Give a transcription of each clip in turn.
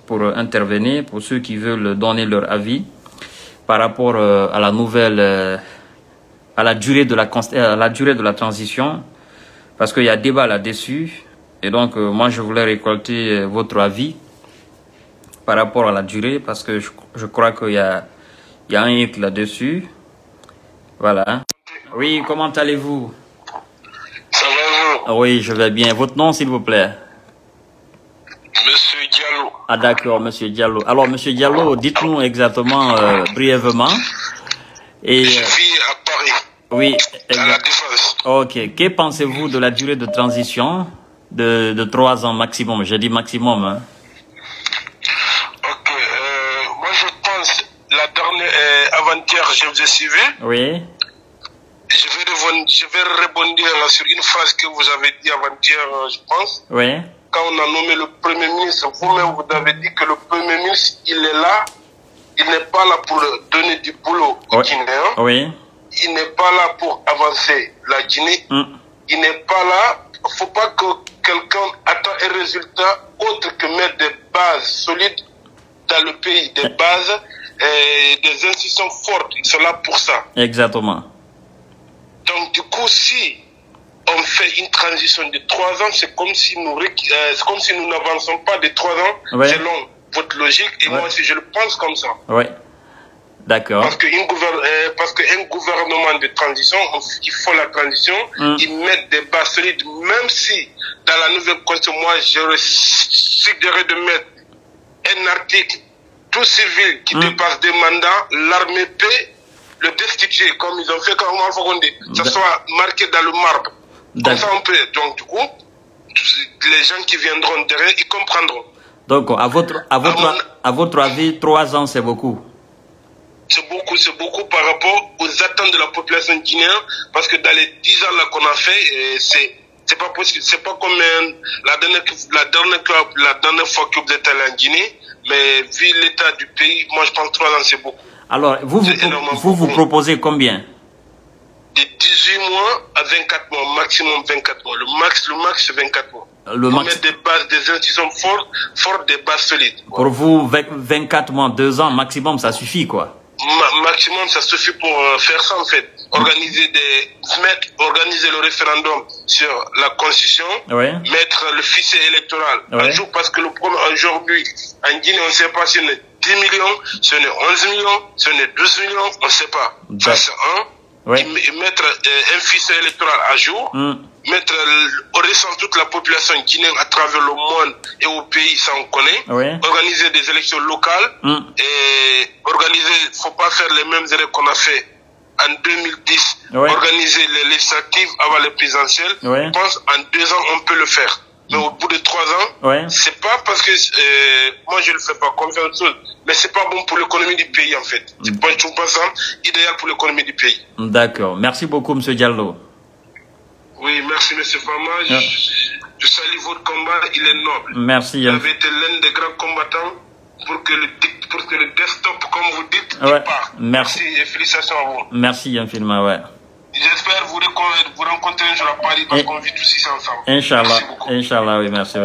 pour intervenir, pour ceux qui veulent donner leur avis par rapport à la nouvelle, à la durée de la transition, parce qu'il y a débat là-dessus. Et donc, moi, je voulais récolter votre avis par rapport à la durée, parce que je crois qu'il y a un hic là-dessus. Voilà. Oui, comment allez-vous? Ça va vous? Oui, je vais bien. Votre nom, s'il vous plaît? Monsieur Diallo. Ah d'accord, Monsieur Diallo. Alors, Monsieur Diallo, dites-nous exactement, brièvement. Et, je vis à Paris. Oui. À la Défense. Ok. Que pensez-vous de la durée de transition de 3 ans maximum? J'ai dit maximum. Hein. Ok. Moi, je pense, la dernière, avant-hier, je vous ai suivi. Oui. Je vais rebondir là sur une phrase que vous avez dit avant-hier, je pense. Oui. Quand on a nommé le Premier ministre, vous-même, vous avez dit que le Premier ministre, il est là, il n'est pas là pour donner du boulot aux Guinéens. Oui. Il n'est pas là pour avancer la Guinée. Il n'est pas là. Il ne faut pas que quelqu'un attend un résultat autre que mettre des bases solides dans le pays, des bases et des institutions fortes. Ils sont là pour ça. Exactement. Donc, du coup, si on fait une transition de 3 ans, c'est comme si nous n'avançons pas de 3 ans, selon votre logique. Et moi aussi, je le pense comme ça. Oui. D'accord. Parce qu'un gouvernement de transition, il faut la transition, ils mettent des bases solides, même si dans la nouvelle constitution, moi, je suggérerais de mettre un article, tout civil qui dépasse des mandats, l'armée peut le destituer, comme ils ont fait quand Alpha Condé, ça soit marqué dans le marbre. Comme ça, on peut. Donc, du coup, les gens qui viendront derrière, ils comprendront. Donc, à votre avis, 3 ans, c'est beaucoup? C'est beaucoup par rapport aux attentes de la population guinéenne, parce que dans les 10 ans là qu'on a fait, c'est pas possible. C'est pas comme la dernière fois que vous êtes allé en Guinée, mais vu l'état du pays, moi je pense 3 ans c'est beaucoup. Alors, vous proposez combien? De 18 mois à 24 mois, maximum 24 mois. Le max c'est 24 mois. Mettre des bases, des institutions fortes, des bases solides. Pour vous, 24 mois, 2 ans, maximum, ça suffit quoi? Maximum, ça suffit pour faire ça en fait. Organiser le référendum sur la constitution, mettre le fichier électoral à jour, parce que le problème aujourd'hui, en Guinée, on ne sait pas si on est 10 millions, si on est 11 millions, si on est 12 millions, on ne sait pas. Ça c'est un. Et mettre un fichier électoral à jour, mettre au ressent toute la population guinéenne à travers le monde et au pays, ça on connaît. Organiser des élections locales et organiser, faut pas faire les mêmes erreurs qu'on a fait en 2010. Organiser les législatives avant les présidentielles. Je pense en 2 ans on peut le faire. Mais au bout de 3 ans, c'est pas parce que moi je le fais pas comme faire autre chose, mais c'est pas bon pour l'économie du pays en fait. C'est pas tout pas ça idéal pour l'économie du pays. D'accord. Merci beaucoup, Monsieur Diallo. Oui, merci Monsieur Fama. Je salue votre combat, il est noble. Merci. Vous avez été l'un des grands combattants pour que le desktop, comme vous dites, il part. Merci et félicitations à vous. Merci infiniment, J'espère vous rencontrer un jour à Paris parce qu'on vit tous ici ensemble. Inch'Allah. Inch'Allah, oui, merci.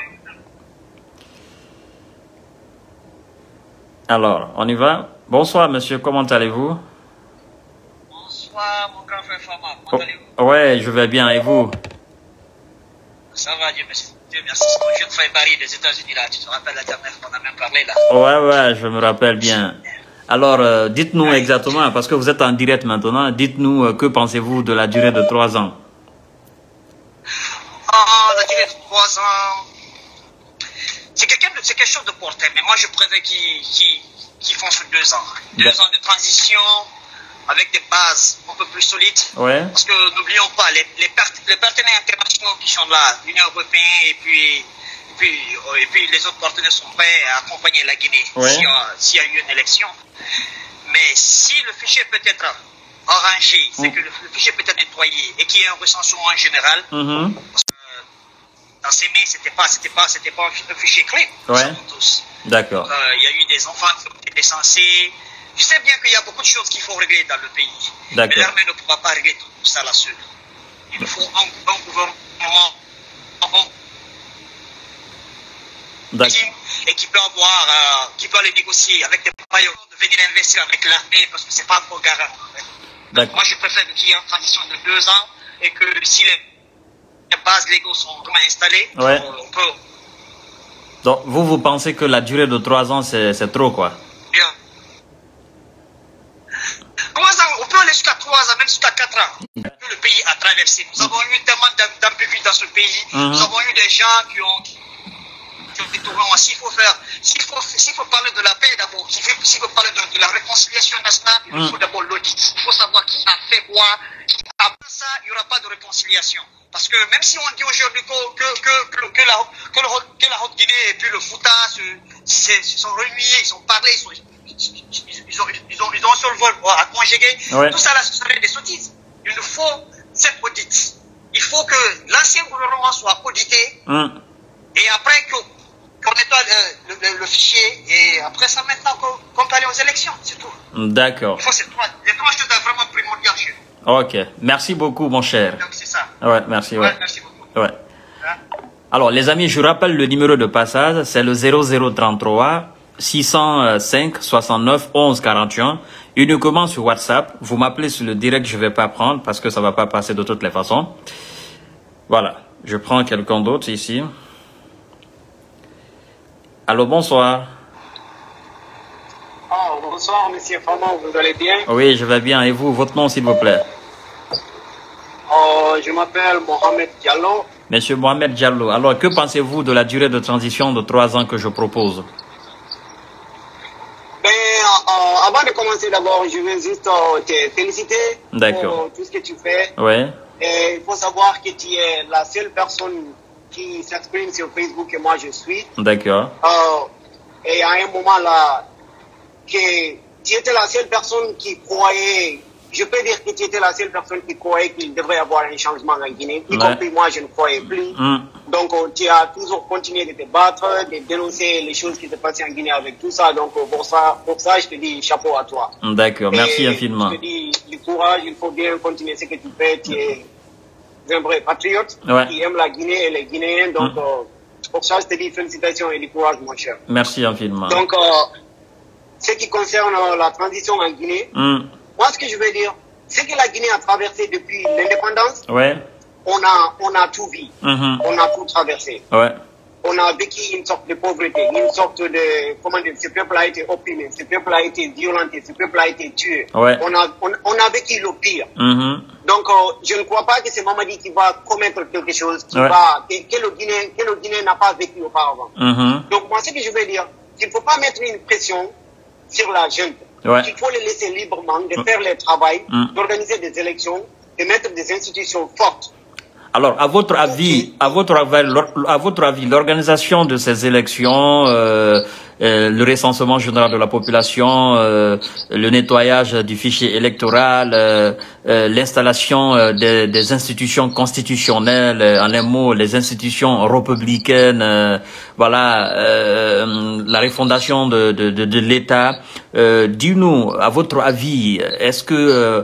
Alors, on y va. Bonsoir, monsieur, comment allez-vous? Bonsoir, mon grand frère Fama, comment allez-vous? Ouais, je vais bien, et vous? Ça va, Dieu merci. Dieu merci. C'est ton jeune frère Barry des États-Unis, là. Tu te rappelles la dernière fois qu'on a même parlé, là? Ouais, je me rappelle bien. Alors, dites-nous exactement, parce que vous êtes en direct maintenant, dites-nous que pensez-vous de la durée de 3 ans? La durée de 3 ans, c'est quelque chose de porté, mais moi je préfère qu'ils font sur 2 ans. 2 ans de transition avec des bases un peu plus solides. Parce que n'oublions pas, les partenaires internationaux qui sont là, l'Union européenne et puis les autres partenaires sont prêts à accompagner la Guinée s'il y a eu une élection. Mais si le fichier peut être arrangé, c'est que le fichier peut être nettoyé et qu'il y ait un recensement général, parce que dans ces mains, c'était pas un fichier clé, nous savons tous. D'accord. Il y a eu des enfants qui ont été censés. Je sais bien qu'il y a beaucoup de choses qu'il faut régler dans le pays, mais l'armée ne pourra pas régler tout ça là seule. Il faut un gouvernement et qui peut avoir, qui peut aller négocier avec des bailleurs, de venir investir avec l'armée parce que c'est pas encore garant. Donc, moi, je préfère qu'il y ait une transition de 2 ans et que si les bases légaux sont vraiment installées, on peut. Donc, vous pensez que la durée de 3 ans, c'est trop, quoi? Bien. 3 ans, on peut aller jusqu'à 3 ans, même jusqu'à 4 ans. Que le pays a traversé. Nous avons eu tellement d'imprévus dans ce pays. Nous avons eu des gens qui ont détourné. S'il faut parler de la paix d'abord, s'il faut parler de la réconciliation nationale, il faut d'abord l'audit. Il faut savoir qui a fait quoi. Après ça, il n'y aura pas de réconciliation. Parce que même si on dit aujourd'hui que la Haute-Guinée et puis le Fouta se sont réunis, ils ont parlé, ils ont un seul vol à conjuguer, tout ça là, ce serait des sottises. Il nous faut cette audit. Il faut que l'ancien gouvernement soit audité et après qu'on nettoie le fichier et après ça maintenant qu'on peut aller aux élections, c'est tout. D'accord. Il faut ces trois choses vraiment primordiales chez nous. Ok, merci beaucoup mon cher. Donc c'est ça. Ouais, merci. Merci beaucoup. Ouais. Alors les amis, je rappelle le numéro de passage, c'est le 0033 605 69 11 41, uniquement sur WhatsApp. Vous m'appelez sur le direct, je vais pas prendre parce que ça va pas passer de toutes les façons. Voilà, je prends quelqu'un d'autre ici. Allô, bonsoir. Oh, bonsoir, monsieur Fama, vous allez bien? Oui, je vais bien. Et vous, votre nom, s'il vous plaît? Je m'appelle Mohamed Diallo. Monsieur Mohamed Diallo, alors que pensez-vous de la durée de transition de 3 ans que je propose? Avant de commencer, d'abord, je veux juste te féliciter pour tout ce que tu fais. Ouais. Et il faut savoir que tu es la seule personne qui s'exprime sur Facebook que moi je suis. D'accord. Et à un moment là, que tu étais la seule personne qui croyait, je peux dire que tu étais la seule personne qui croyait qu'il devrait y avoir un changement en Guinée. Y compris moi, je ne croyais plus. Donc, tu as toujours continué de te battre, de dénoncer les choses qui se passaient en Guinée avec tout ça. Donc, pour ça, je te dis chapeau à toi. D'accord, merci infiniment. Je te dis du courage, il faut bien continuer ce que tu fais. Tu es un vrai patriote qui aime la Guinée et les Guinéens. Donc, pour ça, je te dis félicitations et du courage, mon cher. Merci infiniment. Donc, ce qui concerne la transition en Guinée, moi, ce que je veux dire, c'est que la Guinée a traversé depuis l'indépendance. On a tout vu. On a tout traversé. On a vécu une sorte de pauvreté, une sorte de, comment dire, ce peuple a été opprimé, ce peuple a été violenté, ce peuple a été tué. On a vécu le pire. Donc, je ne crois pas que c'est Mamadi qui va commettre quelque chose que le Guinée n'a pas vécu auparavant. Donc, moi, ce que je veux dire, qu'il ne faut pas mettre une pression sur la jeune. Il faut les laisser librement de faire leur travail, d'organiser des élections, de mettre des institutions fortes. Alors, à votre avis, l'organisation de ces élections, le recensement général de la population, le nettoyage du fichier électoral, l'installation des institutions constitutionnelles, en un mot, les institutions républicaines, voilà, la refondation de l'État. Dis-nous, à votre avis, est-ce que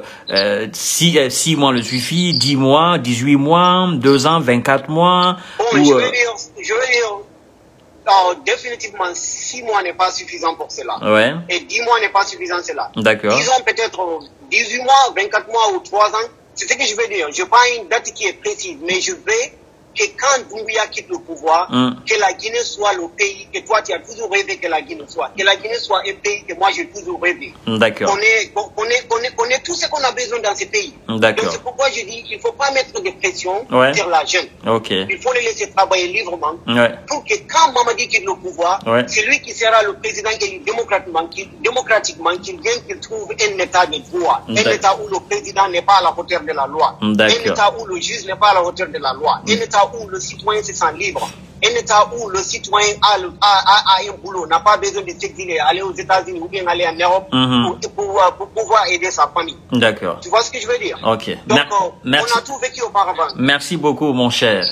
6 mois le suffit, 10 mois, 18 mois, 2 ans, 24 mois je veux dire, définitivement 6 mois n'est pas suffisant pour cela. Et 10 mois n'est pas suffisant pour cela. D'accord. Disons peut-être 18 mois, 24 mois ou 3 ans. C'est ce que je veux dire. Je n'ai pas une date qui est précise, mais je veux que quand Doumbouya quitte le pouvoir, que la Guinée soit le pays que toi tu as toujours rêvé que la Guinée soit. Que la Guinée soit un pays que moi j'ai toujours rêvé. D'accord. On est tout ce qu'on a besoin dans ce pays. D'accord. Donc c'est pourquoi je dis qu'il ne faut pas mettre de pression sur la jeune. Il faut les laisser travailler librement pour que quand Mamadi quitte le pouvoir, c'est lui qui sera le président élu démocratiquement, qu'il vienne, qu'il trouve un état de droit. Un état où le président n'est pas à la hauteur de la loi. Un état où le juge n'est pas à la hauteur de la loi. Un état où le citoyen se sent libre, un état où le citoyen a un boulot, n'a pas besoin de s'exiler, aller aux États-Unis ou bien aller en Europe pour pouvoir aider sa famille. D'accord. Tu vois ce que je veux dire? Ok. Donc, on a tout vécu auparavant. Merci beaucoup, mon cher.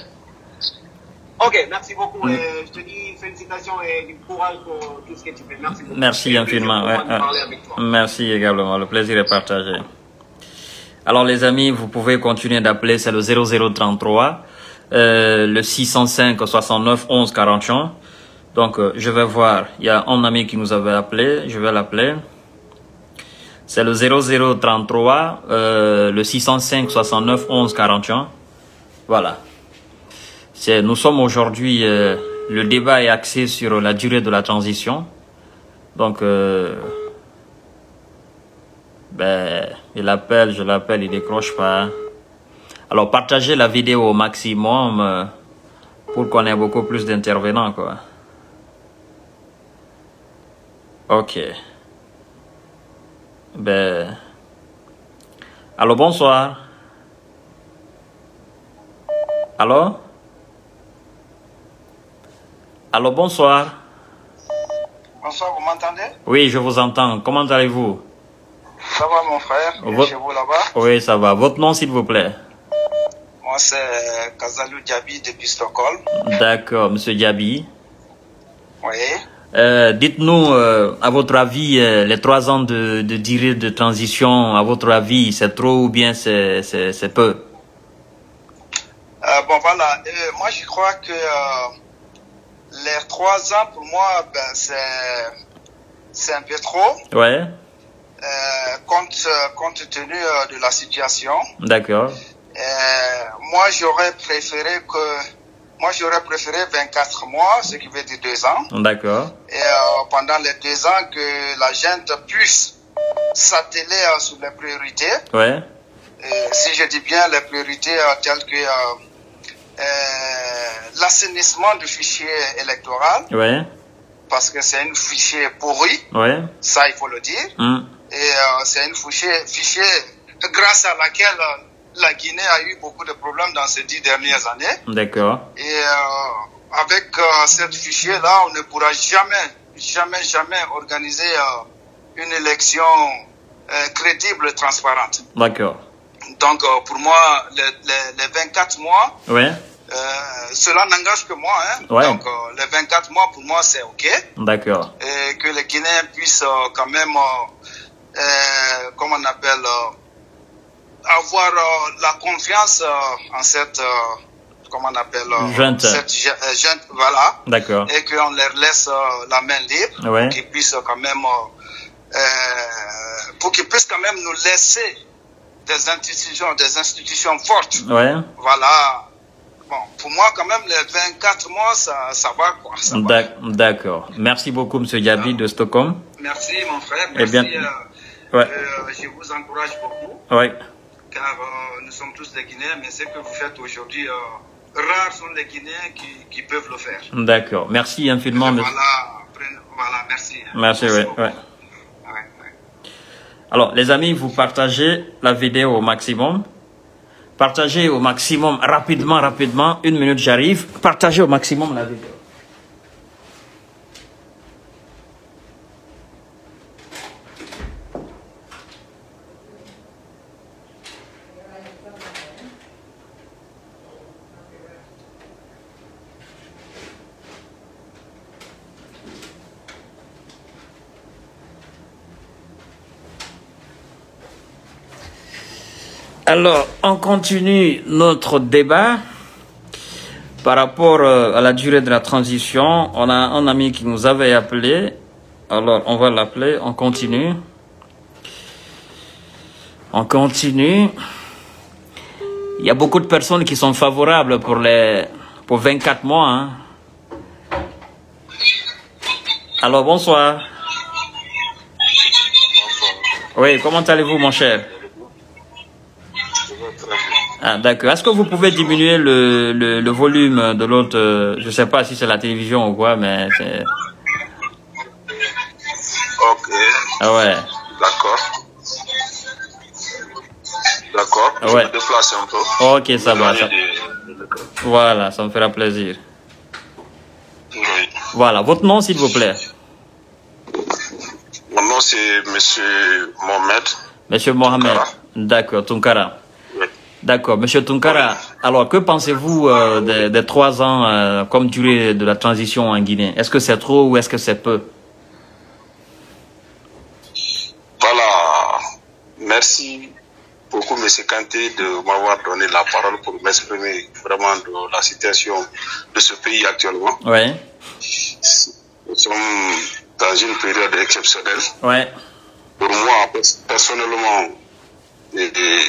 Ok, merci beaucoup. Je te dis félicitations et du courage pour tout ce que tu fais. Merci beaucoup. Merci infiniment. Merci également. Le plaisir est partagé. Alors, les amis, vous pouvez continuer d'appeler, c'est le 0033. Le 605 69 11 41. Donc, je vais voir. Il y a un ami qui nous avait appelé. Je vais l'appeler. C'est le 0033, le 605 69 11 41. Voilà. Nous sommes aujourd'hui... le débat est axé sur la durée de la transition. Donc, il appelle, je l'appelle, il décroche pas. Alors, partagez la vidéo au maximum pour qu'on ait beaucoup plus d'intervenants, quoi. Ok. Allô, bonsoir. Allô? Allô, bonsoir. Bonsoir, vous m'entendez? Oui, je vous entends. Comment allez-vous? Ça va, mon frère? Chez vous là-bas? Oui, ça va. Votre nom, s'il vous plaît? Moi, c'est Kazalou Diaby depuis Stockholm. D'accord, monsieur Diaby. Oui. Dites-nous, à votre avis, les 3 ans de durée de transition, à votre avis, c'est trop ou bien c'est peu? Bon, voilà. Moi, je crois que les 3 ans, pour moi, c'est un peu trop. Ouais. Compte tenu de la situation. D'accord. Moi, j'aurais préféré 24 mois, ce qui veut dire 2 ans. D'accord. Et pendant les 2 ans, que la gente puisse s'atteler sur les priorités. Ouais. Si je dis bien les priorités telles que l'assainissement du fichier électoral. Ouais. Parce que c'est un fichier pourri. Ouais. Ça, il faut le dire. Et c'est un fichier grâce à laquelle la Guinée a eu beaucoup de problèmes dans ces 10 dernières années. D'accord. Et avec ce fichier-là, on ne pourra jamais organiser une élection crédible et transparente. D'accord. Donc, pour moi, les 24 mois, ouais. Cela n'engage que moi. Hein. Ouais. Donc, les 24 mois, pour moi, c'est OK. D'accord. Et que les Guinéens puissent quand même, comment on appelle, avoir la confiance en cette, comment on appelle, cette junte, voilà. D'accord. Et qu'on leur laisse la main libre, ouais. Qu'ils puissent quand même, pour qu'ils puissent quand même nous laisser des institutions fortes. Ouais. Voilà. Bon, pour moi, quand même, les 24 mois, ça va, quoi. D'accord. Merci beaucoup, M. Diaby de Stockholm. Merci, mon frère. Merci. Ouais. Je vous encourage beaucoup. Ouais. Car nous sommes tous des Guinéens, mais ce que vous faites aujourd'hui, rares sont les Guinéens qui peuvent le faire. D'accord. Merci infiniment. Voilà, merci. Merci, oui. Ouais. Alors, les amis, vous partagez la vidéo au maximum. Partagez au maximum, rapidement. 1 minute, j'arrive. Partagez au maximum la vidéo. Alors, on continue notre débat par rapport à la durée de la transition. On a un ami qui nous avait appelé. Alors, on va l'appeler. On continue. Il y a beaucoup de personnes qui sont favorables pour 24 mois. Hein. Alors, bonsoir. Oui, comment allez-vous, mon cher? Ah, d'accord. Est-ce que vous pouvez diminuer le volume de l'autre? Je ne sais pas si c'est la télévision ou quoi, mais c'est... Ok. Ah ouais. D'accord. Je ouais. me déplace un peu. Ok, ça va. Voilà, ça me fera plaisir. Oui. Voilà. Votre nom, s'il vous plaît? Mon nom, c'est Monsieur Mohamed. Monsieur Mohamed. D'accord, Tunkara. D'accord, Monsieur Tunkara, alors que pensez-vous des 3 ans comme durée de la transition en Guinée? Est-ce que c'est trop ou est-ce que c'est peu? Voilà, merci beaucoup M. Kanté de m'avoir donné la parole pour m'exprimer vraiment de la situation de ce pays actuellement. Ouais. sommes dans une période exceptionnelle. Ouais. Pour moi, personnellement, les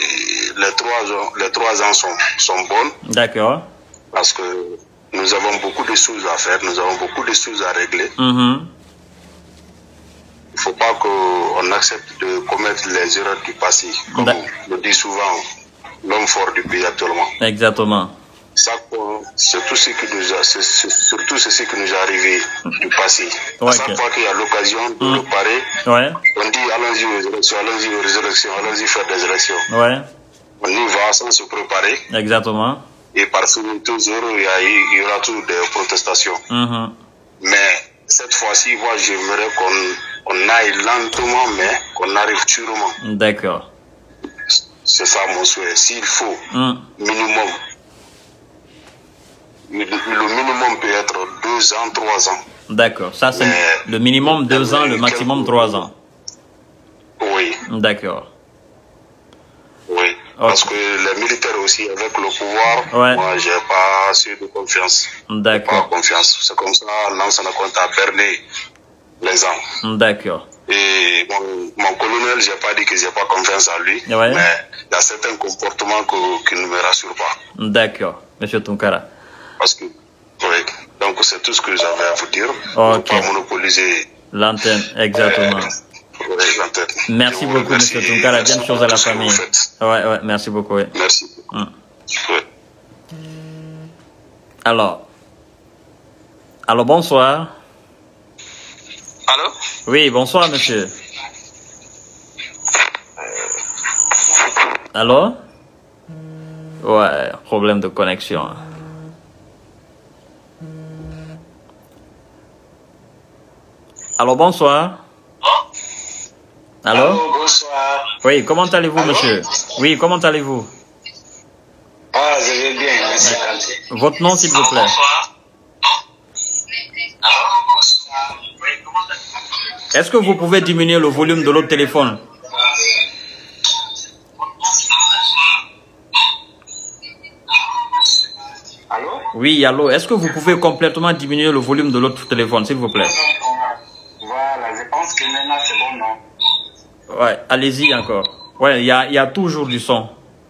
3 ans sont bonnes. D'accord. Parce que nous avons beaucoup de choses à faire, nous avons beaucoup de choses à régler. Il ne faut pas qu'on accepte de commettre les erreurs du passé, comme le dit souvent l'homme fort du pays actuellement. Exactement. C'est surtout ce qui nous est arrivé du passé. À chaque fois qu'il y a l'occasion de réparer, on dit allons-y aux élections, allons-y faire des élections. Ouais. On y va sans se préparer. Exactement. Et par toujours, il y aura toujours des protestations. Mais cette fois-ci, moi, j'aimerais qu'on aille lentement, mais qu'on arrive sûrement. D'accord. C'est ça mon souhait. S'il faut, minimum. Le minimum peut être 2 ans, 3 ans. D'accord. Ça, c'est le minimum 2 ans, le maximum 3 ans. Oui. D'accord. Oui. Parce que les militaires aussi, avec le pouvoir, moi, j'ai pas assez de confiance. D'accord. Pas confiance. C'est comme ça, l'ancien compte à berner les gens. D'accord. Et mon colonel, j'ai pas dit que j'ai pas confiance en lui, mais il y a certains comportements qui ne me rassurent pas. D'accord, Monsieur Tunkara. Parce que, donc c'est tout ce que j'avais à vous dire. Ok. Ne pas monopoliser l'antenne, exactement. Merci beaucoup, Monsieur Tunkara. Bien de choses à la famille. Ouais, merci beaucoup. Merci. Alors, bonsoir. Allô? Oui, bonsoir, monsieur. Allô? Ouais, problème de connexion. Allô, bonsoir. Allô? Allô, bonsoir. Oui, comment allez-vous, monsieur? Oui, comment allez-vous? Ah, je vais bien, merci. Votre nom, s'il vous plaît? Bonsoir. Est-ce que vous pouvez diminuer le volume de l'autre téléphone? Allô? Oui, allô. Est-ce que vous pouvez complètement diminuer le volume de l'autre téléphone, s'il vous plaît? Voilà, je pense que maintenant c'est bon, non? Ouais, allez-y encore. Ouais, il y a toujours du son.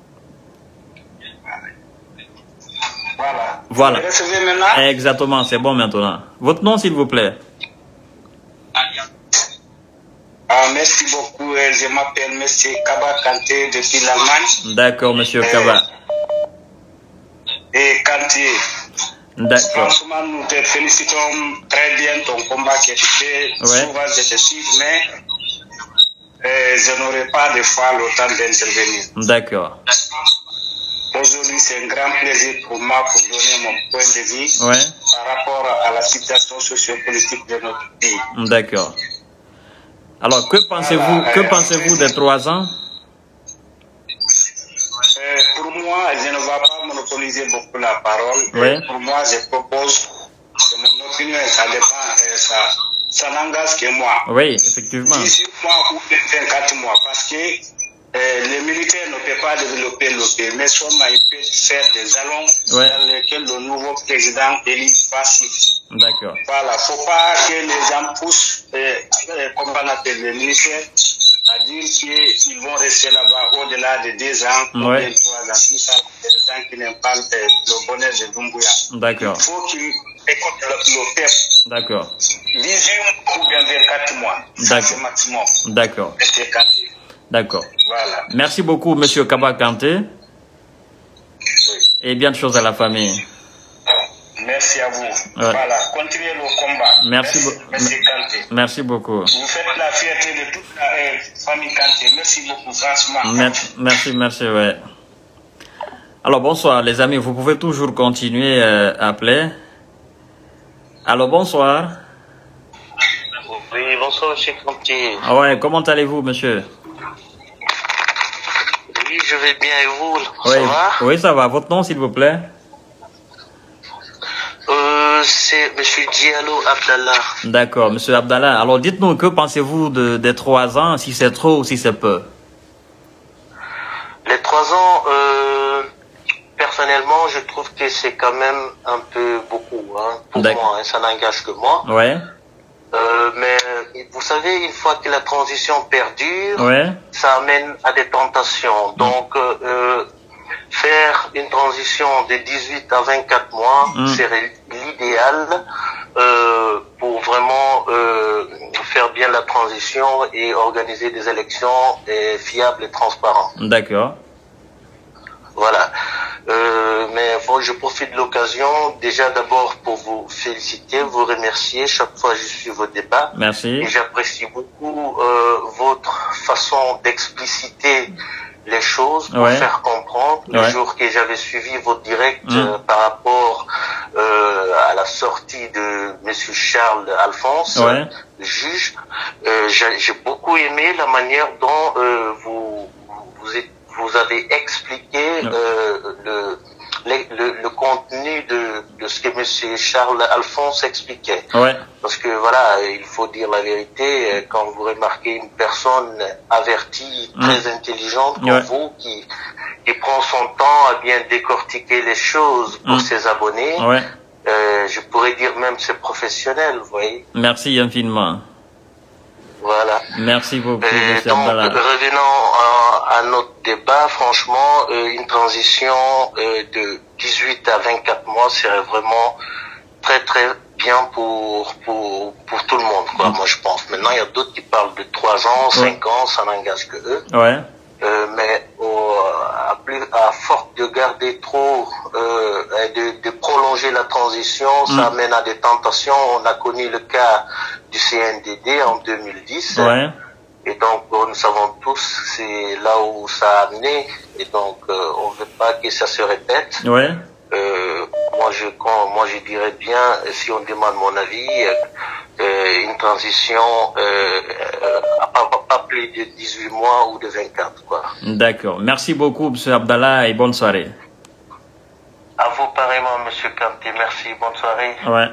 Voilà. Vous recevez maintenant? Exactement, c'est bon maintenant. Votre nom, s'il vous plaît? Merci beaucoup. Je m'appelle M. Kaba Kanté depuis l'Allemagne. D'accord, Monsieur Kaba. Et Kanté. D'accord. Franchement, nous te félicitons très bien ton combat qui a été. Souvent, je te suis, mais je n'aurai pas de fois le temps d'intervenir. D'accord. Aujourd'hui, c'est un grand plaisir pour moi pour donner mon point de vue par rapport à la situation sociopolitique de notre pays. D'accord. Alors, que pensez-vous des 3 ans? Pour moi, je ne vais pas monopoliser beaucoup la parole. Pour moi, je propose que mon opinion, ça dépend, ça n'engage que moi. Oui, effectivement. 18 mois ou 24 mois, parce que les militaires ne peuvent pas développer le pays, mais seulement ils peuvent faire des jalons dans lesquels le nouveau président élit passe. D'accord. Voilà, faut pas que les gens poussent, comme on appelle les militaires, à dire qu'ils vont rester là-bas au-delà de 2 ans, ou 3 ans. Tout ça, c'est des gens qui n'aiment pas le bonheur de Doumbouya. D'accord. Il faut qu'ils écoutent le peuple. D'accord. 18 ou bien 24 mois. C'est maximum. D'accord. D'accord. Voilà. Merci beaucoup, Monsieur Kaba Kanté. Et bien de choses à la famille. Merci à vous. Voilà, continuez le combat. Merci Kanté. Merci beaucoup. Vous faites la fierté de toute la famille Kanté. Merci beaucoup, franchement. Merci, ouais. Alors, bonsoir, les amis. Vous pouvez toujours continuer à appeler. Alors, bonsoir. Oui, bonsoir, monsieur Kanté. Ah ouais, comment allez-vous, monsieur? Oui, je vais bien, et vous? Ça va? Oui, ça va. Votre nom, s'il vous plaît? C'est M. Diallo Abdallah. D'accord, M. Abdallah. Alors, dites-nous, que pensez-vous des 3 ans, si c'est trop ou si c'est peu? Les 3 ans, personnellement, je trouve que c'est quand même un peu beaucoup. Pour moi, ça n'engage que moi. Ouais. Mais vous savez, une fois que la transition perdure, ça amène à des tentations. Donc, faire une transition de 18 à 24 mois serait l'idéal pour vraiment faire bien la transition et organiser des élections fiables et transparentes. D'accord. Voilà. Mais bon, je profite de l'occasion déjà d'abord pour vous féliciter, vous remercier. Chaque fois je suis vos débats. Merci. Et j'apprécie beaucoup votre façon d'expliciter les choses pour faire comprendre. Le jour que j'avais suivi votre direct par rapport à la sortie de Monsieur Charles Alphonse, le juge, j'ai beaucoup aimé la manière dont vous avez expliqué le contenu de ce que Monsieur Charles Alphonse expliquait. Parce que voilà, il faut dire la vérité, quand vous remarquez une personne avertie, très intelligente comme vous, qui prend son temps à bien décortiquer les choses pour ses abonnés, je pourrais dire même c'est professionnel, vous voyez. Merci infiniment. Voilà. Merci beaucoup. Donc, revenons à notre débat, franchement, une transition de 18 à 24 mois serait vraiment très très bien pour tout le monde, quoi, moi je pense. Maintenant, il y a d'autres qui parlent de 3 ans, 5 ans, ça n'engage que eux. Mais à force de garder trop, de prolonger la transition, ça amène à des tentations. On a connu le cas du CNDD en 2010. Et donc, nous savons tous, c'est là où ça a amené. Et donc, on ne veut pas que ça se répète. Moi, je dirais bien, si on demande mon avis, une transition pas plus de 18 mois ou de 24, quoi. D'accord. Merci beaucoup, M. Abdallah, et bonne soirée. À vous pareillement, M. Kanté. Merci. Bonne soirée.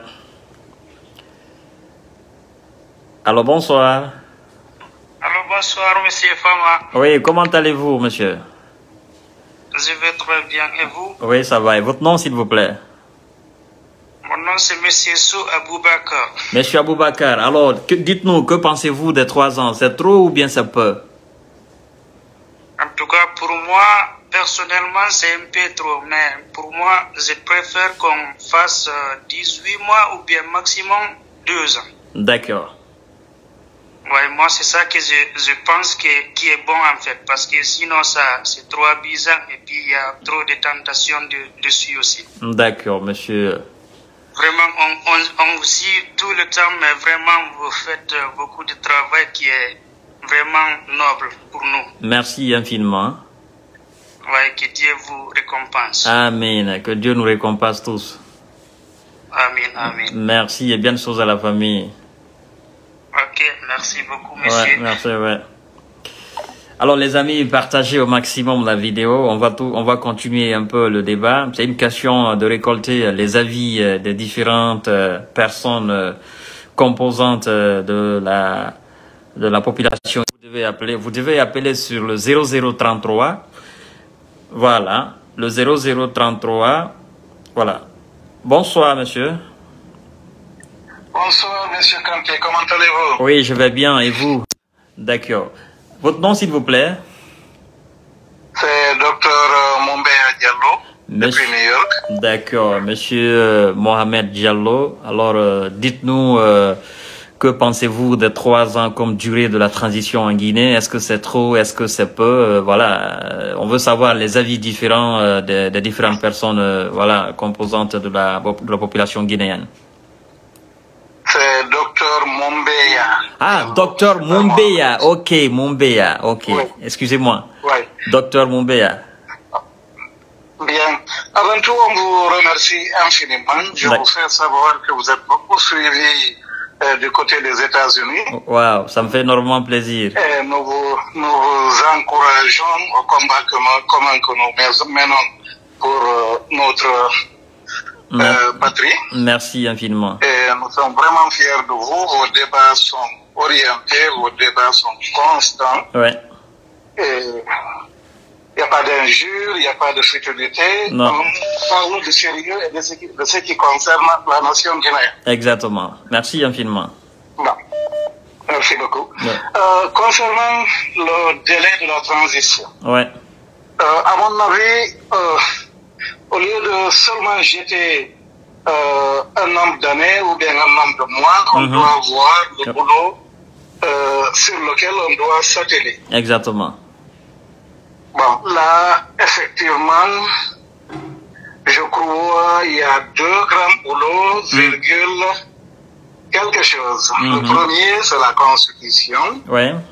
Alors, bonsoir. Alors, bonsoir, M. Fama. Oui, comment allez-vous, monsieur? Je vais très bien. Et vous? Oui, ça va. Et votre nom, s'il vous plaît? Mon nom, c'est M. Sou Aboubakar. Monsieur Aboubakar, alors, dites-nous, que pensez-vous des 3 ans? C'est trop ou bien c'est peu? En tout cas, pour moi, personnellement, c'est un peu trop. Mais pour moi, je préfère qu'on fasse 18 mois ou bien maximum 2 ans. D'accord. Moi, c'est ça que je pense qui est bon, en fait. Parce que sinon, ça, c'est trop bizarre. Et puis, il y a trop de tentations dessus aussi. D'accord, monsieur. Vraiment, on vous suit tout le temps, mais vraiment, vous faites beaucoup de travail qui est vraiment noble pour nous. Merci infiniment. Que Dieu vous récompense. Amen. Que Dieu nous récompense tous. Amen, amen. Merci et bien de choses à la famille. Ok, merci beaucoup, monsieur. Merci, Alors les amis, partagez au maximum la vidéo. On va continuer un peu le débat. C'est une question de récolter les avis des différentes personnes composantes de la population. Vous devez appeler sur le 0033. Voilà, le 0033. Voilà. Bonsoir, monsieur. Bonsoir, monsieur Kanté, comment allez-vous? Oui, je vais bien, et vous? D'accord. Votre nom, s'il vous plaît? C'est Dr Mumbeya Diallo, depuis New York. D'accord, monsieur Mohamed Diallo. Alors, dites-nous, que pensez-vous de 3 ans comme durée de la transition en Guinée? Est-ce que c'est trop? Est-ce que c'est peu? Voilà, on veut savoir les avis différents des différentes personnes, voilà, composantes de la population guinéenne. C'est Dr Mumbeya. Ah, Dr Mumbeya. Ok, Mumbeya. Ok, excusez-moi. Dr Mumbeya. Bien. Avant tout, on vous remercie infiniment. Je vous fais savoir que vous êtes beaucoup suivi du côté des États-Unis. Wow, ça me fait énormément plaisir. Et nous vous encourageons au combat commun que nous menons pour notre patrie. Merci infiniment. Et nous sommes vraiment fiers de vous. Vos débats sont orientés, vos débats sont constants. Et il n'y a pas d'injure, il n'y a pas de futilité. Nous parlons de sérieux et de ce qui concerne la nation guinéenne. Exactement. Merci infiniment. Bon. Merci beaucoup. Concernant le délai de la transition, à mon avis, au lieu de seulement jeter un nombre d'années ou bien un nombre de mois, on doit avoir le boulot sur lequel on doit s'atteler. Exactement. Bon, là, effectivement, je crois qu'il y a deux grands boulots, virgule, quelque chose. Le premier, c'est la Constitution.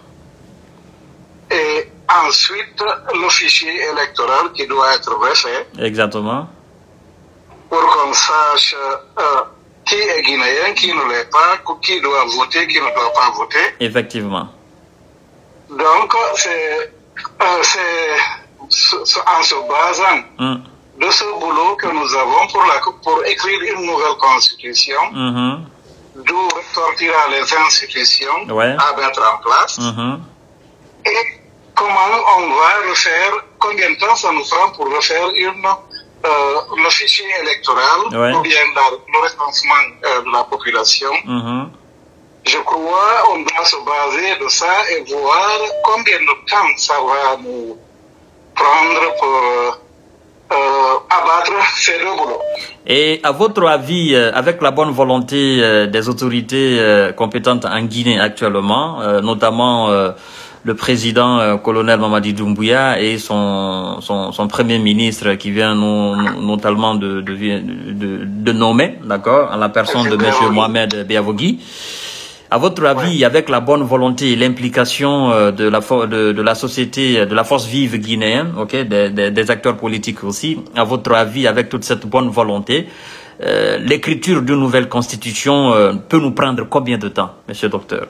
Et ensuite, le fichier électoral qui doit être refait. Exactement. Pour qu'on sache qui est guinéen, qui ne l'est pas, qui doit voter, qui ne doit pas voter. Effectivement. Donc, c'est en se basant de ce boulot que nous avons pour écrire une nouvelle constitution, d'où sortira les institutions à mettre en place, et comment on va refaire, combien de temps ça nous prend pour refaire le fichier électoral, ou bien le recensement de la population. Je crois qu'on doit se baser de ça et voir combien de temps ça va nous prendre pour abattre ces deux boulots. Et à votre avis, avec la bonne volonté des autorités compétentes en Guinée actuellement, notamment le président colonel Mamadi Doumbouya et son premier ministre qui vient notamment de nommer, d'accord, en la personne de M. Mohamed Biavogui, à votre avis, avec la bonne volonté et l'implication de la société, de la force vive guinéenne, des acteurs politiques aussi, à votre avis, avec toute cette bonne volonté, l'écriture d'une nouvelle constitution peut nous prendre combien de temps, monsieur le docteur?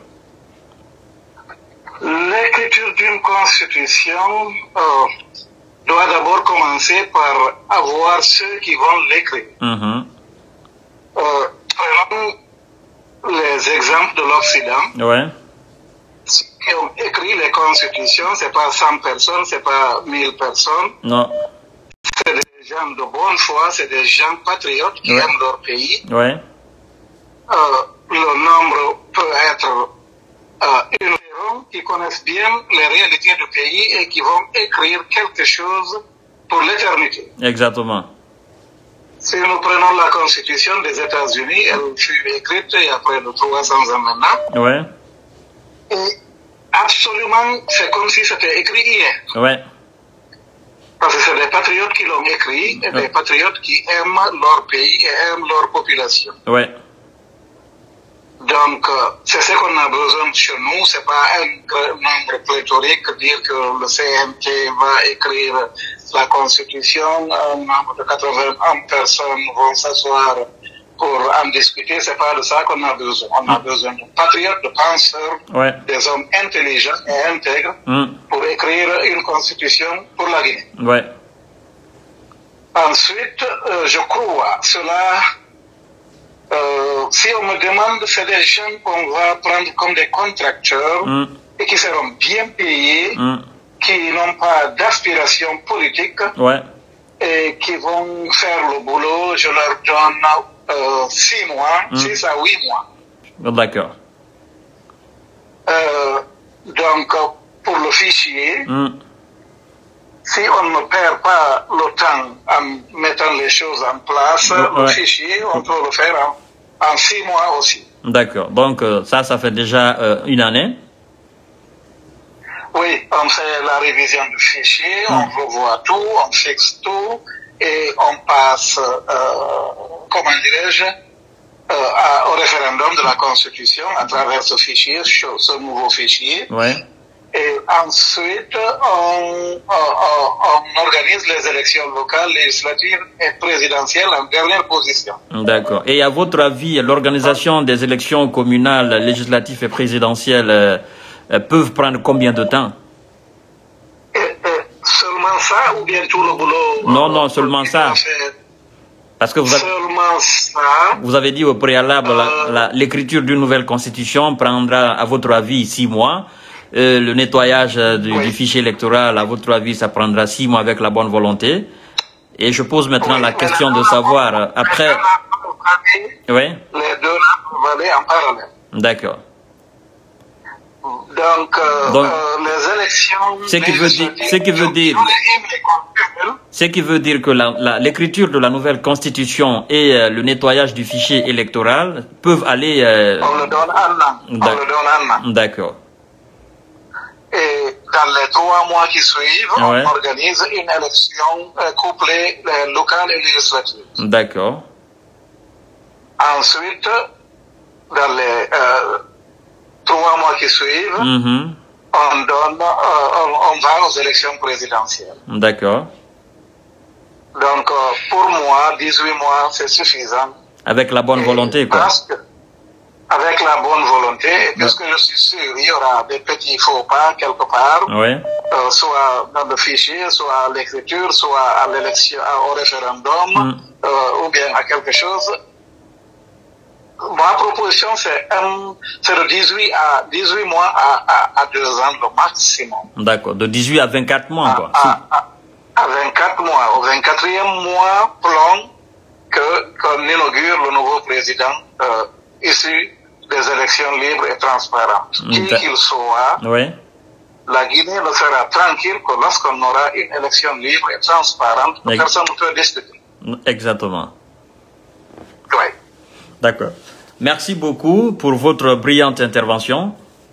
L'écriture d'une constitution doit d'abord commencer par avoir ceux qui vont l'écrire. Prenons les exemples de l'Occident. Ceux qui ont écrit les constitutions, c'est pas 100 personnes, c'est pas 1000 personnes. Non. C'est des gens de bonne foi, c'est des gens patriotes qui aiment leur pays. Le nombre peut être une personne qui connaissent bien les réalités du pays et qui vont écrire quelque chose pour l'éternité. Exactement. Si nous prenons la Constitution des États-Unis, elle fut écrite il y a près de 300 ans maintenant. Et absolument, c'est comme si c'était écrit hier. Parce que c'est des patriotes qui l'ont écrit, et des patriotes qui aiment leur pays et aiment leur population. Donc, c'est ce qu'on a besoin chez nous. C'est pas un nombre pléthorique, dire que le CNT va écrire la Constitution, un nombre de 81 personnes vont s'asseoir pour en discuter. C'est pas de ça qu'on a besoin. On a besoin de patriotes, de penseurs, des hommes intelligents et intègres pour écrire une Constitution pour la Guinée. Ensuite, je crois, cela... si on me demande, c'est des gens qu'on va prendre comme des contracteurs et qui seront bien payés, qui n'ont pas d'aspiration politique et qui vont faire le boulot. Je leur donne 6 mois, 6 à 8 mois. D'accord. Donc, pour le fichier, si on ne perd pas le temps en mettant les choses en place, le fichier, on peut le faire en 6 mois aussi. D'accord. Donc, ça fait déjà une année. Oui, on fait la révision du fichier, on revoit tout, on fixe tout, et on passe, comment dirais-je, au référendum de la Constitution à travers ce fichier, ce nouveau fichier. Et ensuite, on organise les élections locales, législatives et présidentielles en dernière position. D'accord. Et à votre avis, l'organisation des élections communales, législatives et présidentielles peuvent prendre combien de temps? Seulement ça ou bien tout le boulot? Non, seulement ça. Parce que vous avez dit au préalable, l'écriture d'une nouvelle constitution prendra, à votre avis, 6 mois. Le nettoyage du fichier électoral, à votre avis, ça prendra 6 mois avec la bonne volonté. Et je pose maintenant la question de savoir, après... Les deux vont aller en parallèle. D'accord. Donc, les élections... Ce qui veut dire que l'écriture de la nouvelle constitution et le nettoyage du fichier électoral peuvent aller... On le donne un an. On le donne un an. D'accord. Et dans les 3 mois qui suivent, on organise une élection couplée locale et législative. D'accord. Ensuite, dans les 3 mois qui suivent, on va aux élections présidentielles. D'accord. Donc, pour moi, 18 mois, c'est suffisant. Avec la bonne volonté, quoi. Parce que, avec la bonne volonté, puisque je suis sûr, il y aura des petits faux pas quelque part, soit dans le fichier, soit à l'écriture, soit à l'élection, au référendum, ou bien à quelque chose. Ma proposition, c'est de 18 mois à 2 ans le maximum. D'accord, de 18 à 24 mois, quoi. À 24 mois. Au 24e mois, plan qu'on inaugure le nouveau président issu des élections libres et transparentes. Qui qu'il soit, la Guinée ne sera tranquille que lorsqu'on aura une élection libre et transparente, personne ne peut discuter. Exactement. Oui. D'accord. Merci beaucoup pour votre brillante intervention.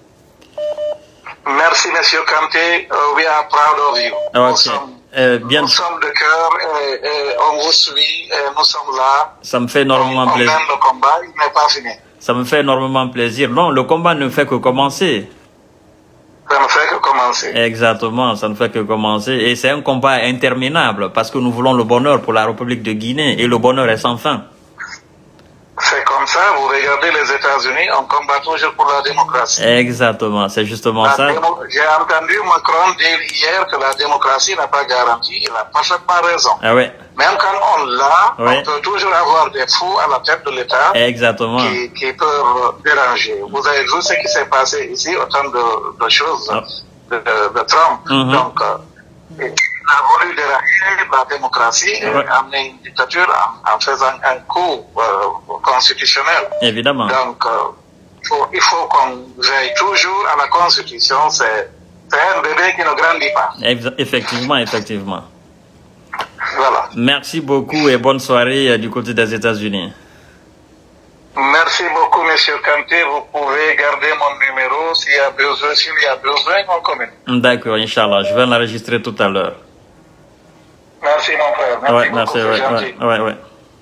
Merci, Monsieur Kanté. We are proud of you. Nous sommes de cœur et on vous suit et nous sommes là. Ça me fait énormément plaisir. On mène le combat, il n'est pas fini. Ça me fait énormément plaisir. Non, le combat ne fait que commencer. Ça ne fait que commencer. Exactement, ça ne fait que commencer. Et c'est un combat interminable parce que nous voulons le bonheur pour la République de Guinée et le bonheur est sans fin. C'est comme ça, vous regardez les États-Unis, on combat toujours pour la démocratie. Exactement, c'est justement ça. J'ai entendu Macron dire hier que la démocratie n'a pas garantie, il a parfaitement raison. Ah ouais. Même quand on l'a, on peut toujours avoir des fous à la tête de l'État. Exactement. Qui peuvent déranger. Vous avez vu ce qui s'est passé ici, autant de choses de Trump. Donc, il a voulu déranger la démocratie et amener une dictature en faisant un coup constitutionnel. Évidemment. Donc, il faut qu'on veille toujours à la Constitution. C'est un bébé qui ne grandit pas. Effectivement, effectivement. Voilà. Merci beaucoup et bonne soirée du côté des États-Unis. Merci beaucoup, Monsieur Kanté. Vous pouvez garder mon numéro s'il y a besoin, on communique. D'accord, Inch'Allah. Je vais l'enregistrer tout à l'heure. Merci, mon frère. Merci beaucoup. Ouais.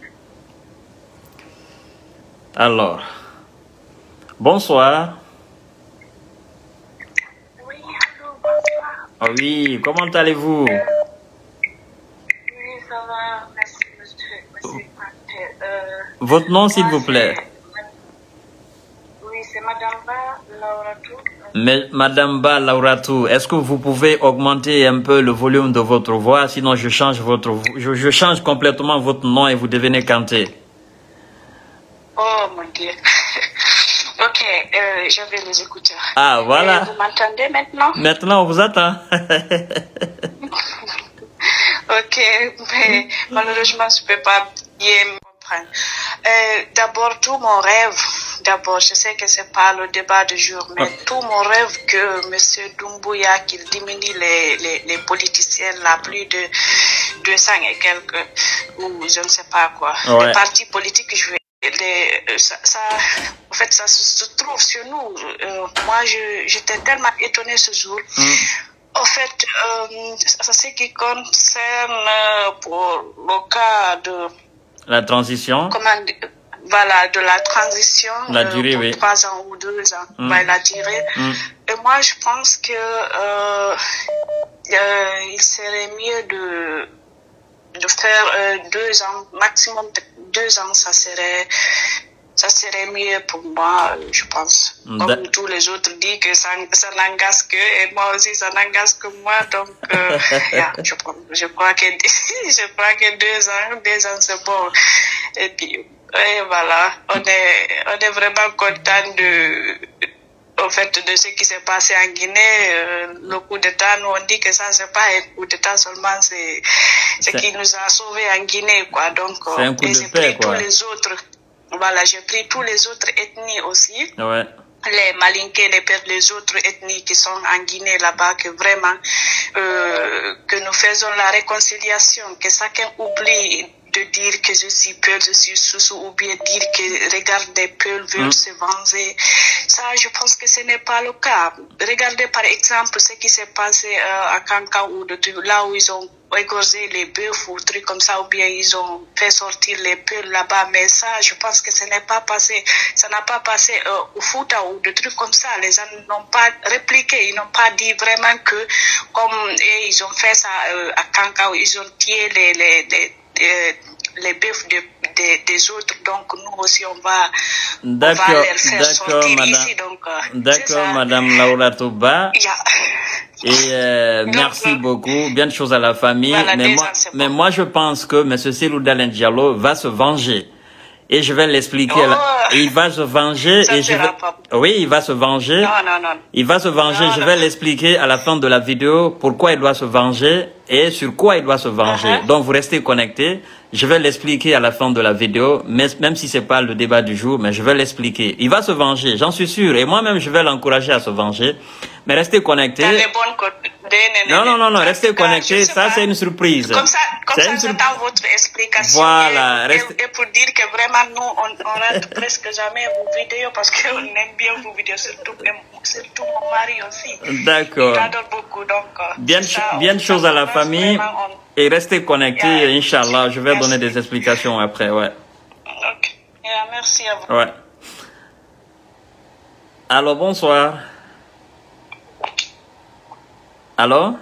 Alors, bonsoir. Oui, allô, bonsoir. Oui, comment allez-vous? Oui, ça va. Merci, monsieur Kanté. Votre nom, s'il vous plaît? Oui, c'est Madame Ba Lauratou. Mais Madame Ba Lauratou, est-ce que vous pouvez augmenter un peu le volume de votre voix? Sinon, je change complètement votre nom et vous devenez Kanté. Oh mon Dieu. Ok, j'avais les écouteurs. Ah, voilà. Vous m'entendez maintenant? Maintenant, on vous attend. Ok, mais malheureusement, je ne peux pas bien me comprendre. D'abord, tout mon rêve, je sais que ce n'est pas le débat du jour, mais tout mon rêve que M. Doumbouya, qu'il diminue les politiciens, là, plus de 200 et quelques, ou je ne sais pas quoi. Les partis politiques, en fait, ça se trouve sur nous. Moi, j'étais tellement étonnée ce jour. En fait, ce qui concerne pour le cas de la transition. Voilà, de la transition. La durée, oui. 3 ans ou 2 ans. La durée. Et moi, je pense que il serait mieux de faire 2 ans, maximum 2 ans, ça serait mieux pour moi, je pense. Comme tous les autres disent que ça n'engage que, et moi aussi ça n'engage que moi, donc je crois que 2 ans c'est bon. Et puis voilà, on est vraiment content au fait de ce qui s'est passé en Guinée. Le coup d'État, nous on dit que ça c'est pas un coup d'État seulement, c'est ce qui nous a sauvés en Guinée, quoi. Donc c'est un coup de paix, quoi. Tous les autres. Voilà, j'ai pris tous les autres ethnies aussi. Ouais. les Malinké, les autres ethnies qui sont en Guinée là-bas, que vraiment que nous faisons la réconciliation, que chacun oublie de dire que je suis Peul, je suis Soussou, ou bien dire que regarde, des Peuls veulent se venger. Ça, je pense que ce n'est pas le cas. Regardez par exemple ce qui s'est passé à Kanka, là où ils ont égorgé les bœufs ou trucs comme ça, ou bien ils ont fait sortir les Peuls là-bas. Mais ça, je pense que ce n'est pas passé, ça n'a pas passé au Fouta ou des trucs comme ça. Les gens n'ont pas répliqué, ils n'ont pas dit vraiment que comme ils ont fait ça à Kanka, où ils ont tué les bœufs des autres, donc nous aussi on va les faire sortir madame, ici. D'accord, Madame Laura Touba. Et merci beaucoup. Bien de choses à la famille. Voilà, mais moi, je pense que M. Cellou Dalein Diallo va se venger. Et je vais l'expliquer. Il va se venger. Oui, il va se venger. Non. Il va se venger. Je vais l'expliquer à la fin de la vidéo pourquoi il doit se venger et sur quoi il doit se venger. Donc, vous restez connectés. Je vais l'expliquer à la fin de la vidéo, même si c'est pas le débat du jour, mais je vais l'expliquer. Il va se venger, j'en suis sûr. Et moi-même, je vais l'encourager à se venger. Mais restez connectés. Non, restez connectés. Ça, c'est une surprise. Comme ça j'attends votre explication. Voilà. Et pour dire que vraiment, nous, on rate presque jamais vos vidéos parce qu'on aime bien vos vidéos, surtout mon mari aussi. D'accord. Il adore beaucoup, donc. Bien de choses à la famille. Et restez connectés, Inch'Allah. Je vais donner des explications après, ouais. Ok. Merci à vous. Ouais. Allô, bonsoir. Allô?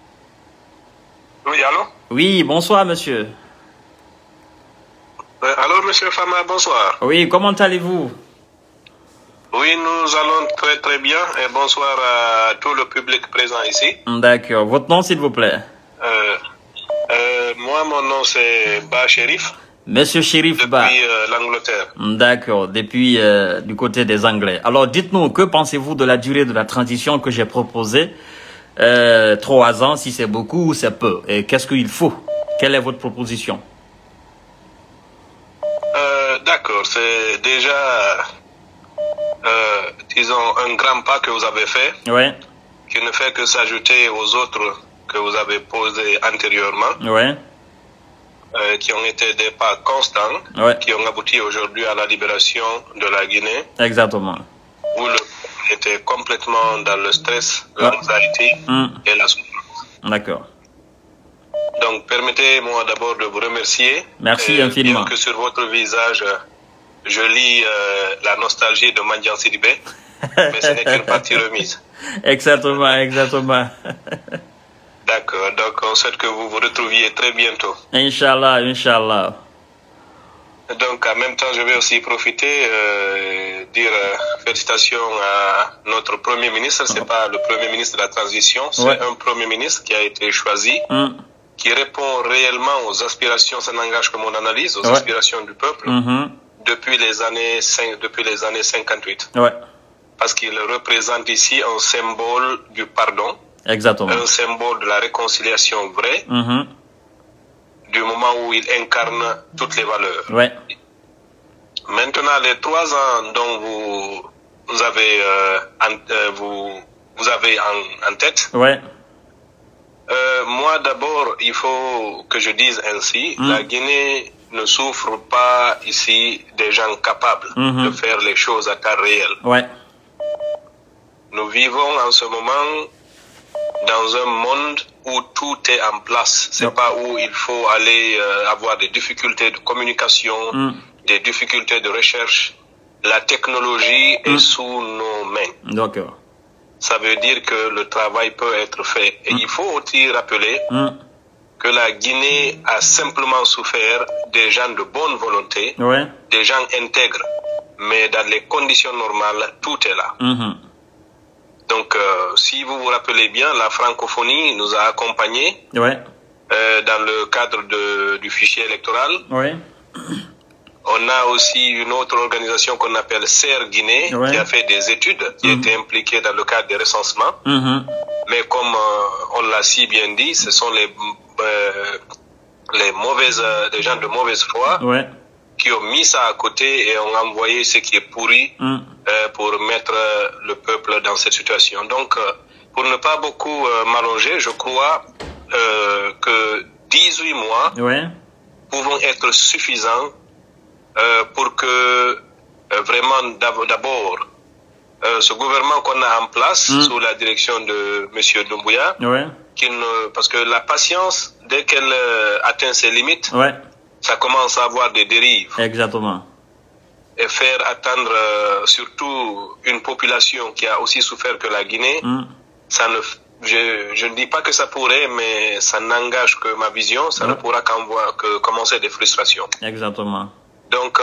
Oui, allô? Oui, bonsoir, monsieur. Alors, monsieur Fama, bonsoir. Oui, comment allez-vous? Oui, nous allons très très bien et bonsoir à tout le public présent ici. D'accord. Votre nom, s'il vous plaît? Moi, mon nom, c'est Ba Chérif. Monsieur Chérif Ba. Depuis l'Angleterre. D'accord, depuis du côté des Anglais. Alors, dites-nous, que pensez-vous de la durée de la transition que j'ai proposée? 3 ans, si c'est beaucoup ou c'est peu? Et qu'est-ce qu'il faut? Quelle est votre proposition? D'accord, c'est déjà, disons, un grand pas que vous avez fait. Ouais. Qui ne fait que s'ajouter aux autres que vous avez posés antérieurement. Ouais. Qui ont été des pas constants, qui ont abouti aujourd'hui à la libération de la Guinée. Exactement. Où le peuple était complètement dans le stress, l'anxiété et la souffrance. D'accord. Donc, permettez-moi d'abord de vous remercier. Merci infiniment. Bien que sur votre visage, je lis la nostalgie de Mandian Sidibé, mais ce n'est qu'une partie remise. Exactement. D'accord, donc on souhaite que vous vous retrouviez très bientôt. Inch'Allah. Donc en même temps, je vais aussi profiter dire félicitations à notre Premier ministre. C'est pas le Premier ministre de la transition, c'est un Premier ministre qui a été choisi, qui répond réellement aux aspirations, ça n'engage que mon analyse, aux aspirations du peuple depuis les années 58. Parce qu'il représente ici un symbole du pardon. Exactement. Un symbole de la réconciliation vraie, du moment où il incarne toutes les valeurs. Ouais. Maintenant, les 3 ans dont vous avez en tête, moi d'abord, il faut que je dise ainsi, la Guinée ne souffre pas ici des gens capables de faire les choses à temps réel. Nous vivons en ce moment dans un monde où tout est en place. C'est pas où il faut aller avoir des difficultés de communication, des difficultés de recherche. La technologie est sous nos mains. D'accord. Ça veut dire que le travail peut être fait. Et il faut aussi rappeler que la Guinée a simplement souffert des gens de bonne volonté, des gens intègres. Mais dans les conditions normales, tout est là. Donc, si vous vous rappelez bien, la francophonie nous a accompagnés dans le cadre du fichier électoral. On a aussi une autre organisation qu'on appelle CER Guinée, qui a fait des études, qui était impliquée dans le cadre des recensements. Mais comme on l'a si bien dit, ce sont les gens de mauvaise foi qui ont mis ça à côté et ont envoyé ce qui est pourri pour mettre le peuple dans cette situation. Donc, pour ne pas beaucoup m'allonger, je crois que 18 mois pouvont être suffisants pour que vraiment d'abord ce gouvernement qu'on a en place sous la direction de M. Doumbouya, parce que la patience, dès qu'elle atteint ses limites, ça commence à avoir des dérives. Exactement. Et faire attendre surtout une population qui a aussi souffert que la Guinée, ça ne, je ne dis pas que ça pourrait, mais ça n'engage que ma vision, ça ne pourra que commencer des frustrations. Exactement. Donc,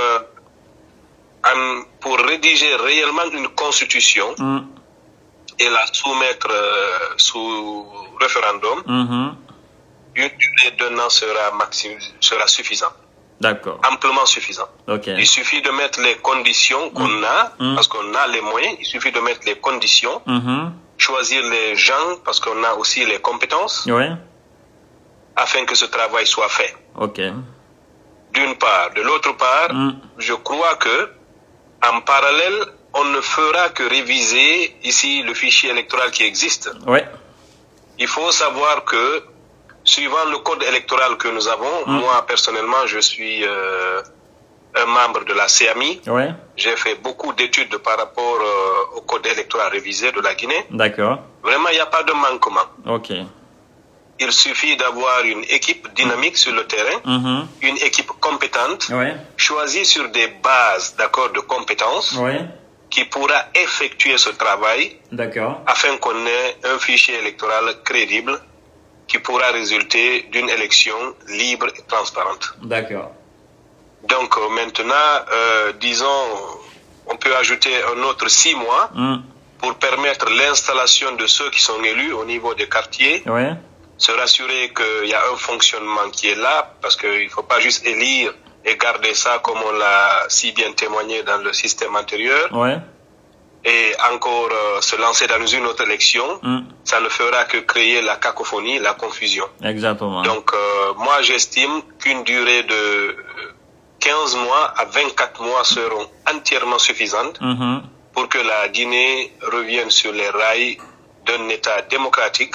pour rédiger réellement une constitution et la soumettre sous référendum, une durée d'un an sera suffisante. D'accord. Amplement suffisant. Il suffit de mettre les conditions qu'on a, parce qu'on a les moyens, il suffit de mettre les conditions, choisir les gens, parce qu'on a aussi les compétences, afin que ce travail soit fait. D'une part. De l'autre part, je crois que, en parallèle, on ne fera que réviser ici le fichier électoral qui existe. Il faut savoir que, suivant le code électoral que nous avons, moi personnellement je suis un membre de la CAMI. J'ai fait beaucoup d'études par rapport au code électoral révisé de la Guinée. D'accord. Vraiment, il n'y a pas de manquement. Il suffit d'avoir une équipe dynamique sur le terrain, une équipe compétente, choisie sur des bases d'accord de compétences, qui pourra effectuer ce travail afin qu'on ait un fichier électoral crédible qui pourra résulter d'une élection libre et transparente. D'accord. Donc maintenant, disons, on peut ajouter un autre 6 mois pour permettre l'installation de ceux qui sont élus au niveau des quartiers, se rassurer qu'il y a un fonctionnement qui est là, parce qu'il ne faut pas juste élire et garder ça comme on l'a si bien témoigné dans le système antérieur. Et encore se lancer dans une autre élection, ça ne fera que créer la cacophonie, la confusion. Exactement. Donc, moi, j'estime qu'une durée de 15 mois à 24 mois seront entièrement suffisantes pour que la Guinée revienne sur les rails d'un État démocratique,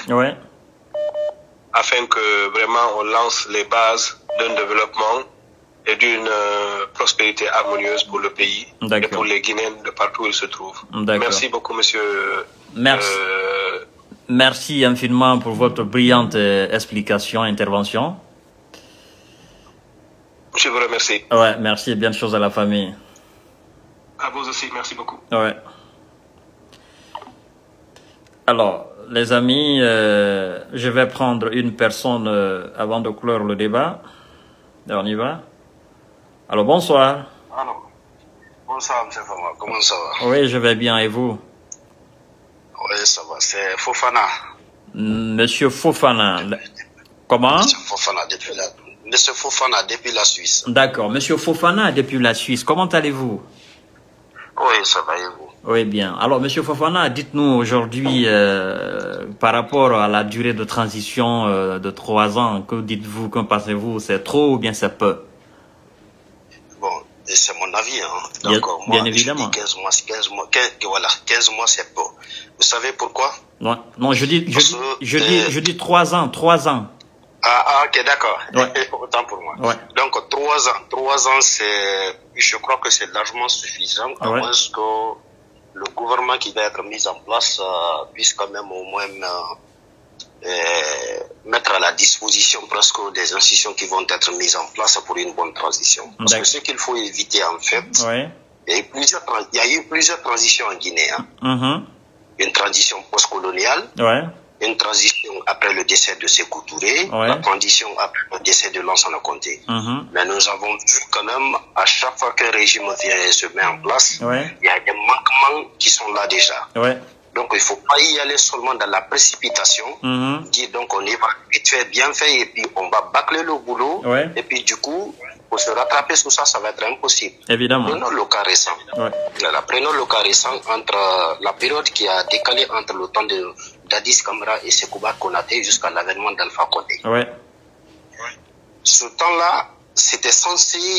afin que vraiment on lance les bases d'un développement et d'une prospérité harmonieuse pour le pays et pour les Guinéens de partout où ils se trouvent. Merci beaucoup, monsieur. Merci infiniment pour votre brillante explication, intervention. Je vous remercie. Merci et bien de choses à la famille. À vous aussi, merci beaucoup. Alors, les amis, je vais prendre une personne avant de clore le débat. On y va. Alors, bonsoir. Alors, bonsoir, M. Fama. Comment ça va? Oui, je vais bien. Et vous? Oui, ça va. C'est Fofana. Monsieur Fofana. Comment? Monsieur Fofana, depuis la Suisse. D'accord. Monsieur Fofana, depuis la Suisse. Comment allez-vous? Oui, ça va et vous? Oui, bien. Alors, Monsieur Fofana, dites-nous aujourd'hui, par rapport à la durée de transition de 3 ans, que dites-vous, que pensez-vous? C'est trop ou bien c'est peu? Bon, c'est mon avis. Donc, bien évidemment. 15 mois, 15 mois, c'est peu. Vous savez pourquoi? Non, je dis 3 ans, 3 ans. Ah, ok, d'accord. Autant pour moi. Donc, 3 ans, je crois que c'est largement suffisant, à moins que le gouvernement qui va être mis en place puisse quand même au moins mettre à la disposition presque des institutions qui vont être mises en place pour une bonne transition. Parce que ce qu'il faut éviter, en fait, il y a eu plusieurs transitions en Guinée. Une transition post-coloniale, une transition après le décès de Sékou Touré, la transition après le décès de Lansana Conté. Mais nous avons vu quand même, à chaque fois qu'un régime vient se met en place, il y a des manquements qui sont là déjà. Donc il ne faut pas y aller seulement dans la précipitation, dire donc on y va vite fait, bien fait, et puis on va bâcler le boulot, et puis du coup, pour se rattraper sur ça, ça va être impossible. Évidemment. Prenons le cas récent. Prenons le cas récent entre la période qui a décalé entre le temps de Dadis Camara et Sekouba Konaté jusqu'à l'avènement d'Alpha Condé. Ce temps-là, c'était censé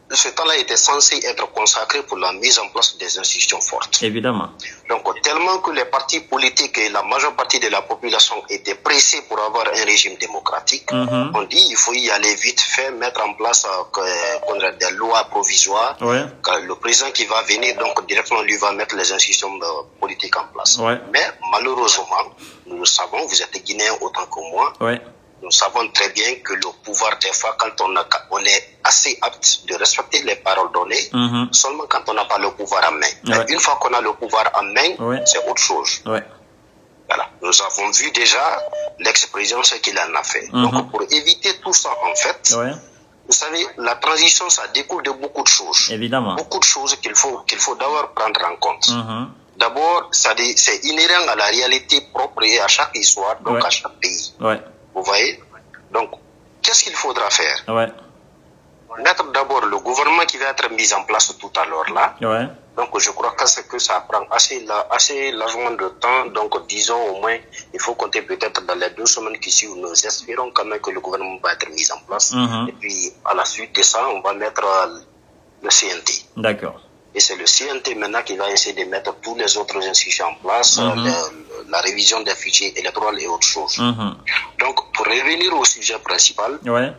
ce temps-là était censé être consacré pour la mise en place des institutions fortes. Évidemment. Donc, tellement que les partis politiques et la majeure partie de la population étaient pressés pour avoir un régime démocratique, on dit il faut y aller vite fait, mettre en place des lois provisoires. Le président qui va venir, donc directement, lui va mettre les institutions politiques en place. Mais malheureusement, nous le savons, vous êtes Guinéens autant que moi. Nous savons très bien que le pouvoir, des fois, quand on est assez apte de respecter les paroles données, seulement quand on n'a pas le pouvoir en main. Mais une fois qu'on a le pouvoir en main, c'est autre chose. Voilà. Nous avons vu déjà l'ex-président ce qu'il en a fait. Donc, pour éviter tout ça, en fait, vous savez, la transition, ça découle de beaucoup de choses. Évidemment. Beaucoup de choses qu'il faut d'abord prendre en compte. D'abord, c'est inhérent à la réalité propre et à chaque histoire, donc à chaque pays. Vous voyez? Donc, qu'est-ce qu'il faudra faire? Mettre d'abord le gouvernement qui va être mis en place tout à l'heure là. Donc, je crois que ça prend assez largement de temps. Donc, disons au moins, il faut compter peut-être dans les 2 semaines qui suivent. Nous espérons quand même que le gouvernement va être mis en place. Et puis, à la suite de ça, on va mettre le CNT. D'accord. Et c'est le CNT maintenant qui va essayer de mettre tous les autres institutions en place, la révision des fichiers électoraux et autres choses. Donc, pour revenir au sujet principal,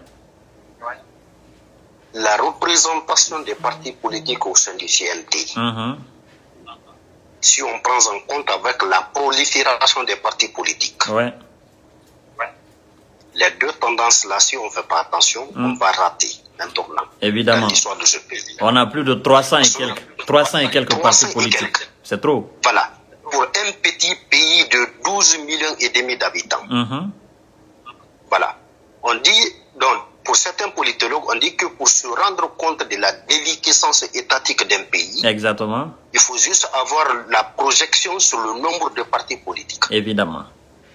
la représentation des partis politiques au sein du CNT, si on prend en compte avec la prolifération des partis politiques, les 2 tendances-là, si on ne fait pas attention, on va rater un tournant. Évidemment. L'histoire de ce pays. On a plus de 300 et quelques partis politiques. C'est trop. Voilà. Pour un petit pays de 12 millions et demi d'habitants. Voilà. On dit, donc, pour certains politologues, on dit que pour se rendre compte de la déliquescence étatique d'un pays, il faut juste avoir la projection sur le nombre de partis politiques. Évidemment.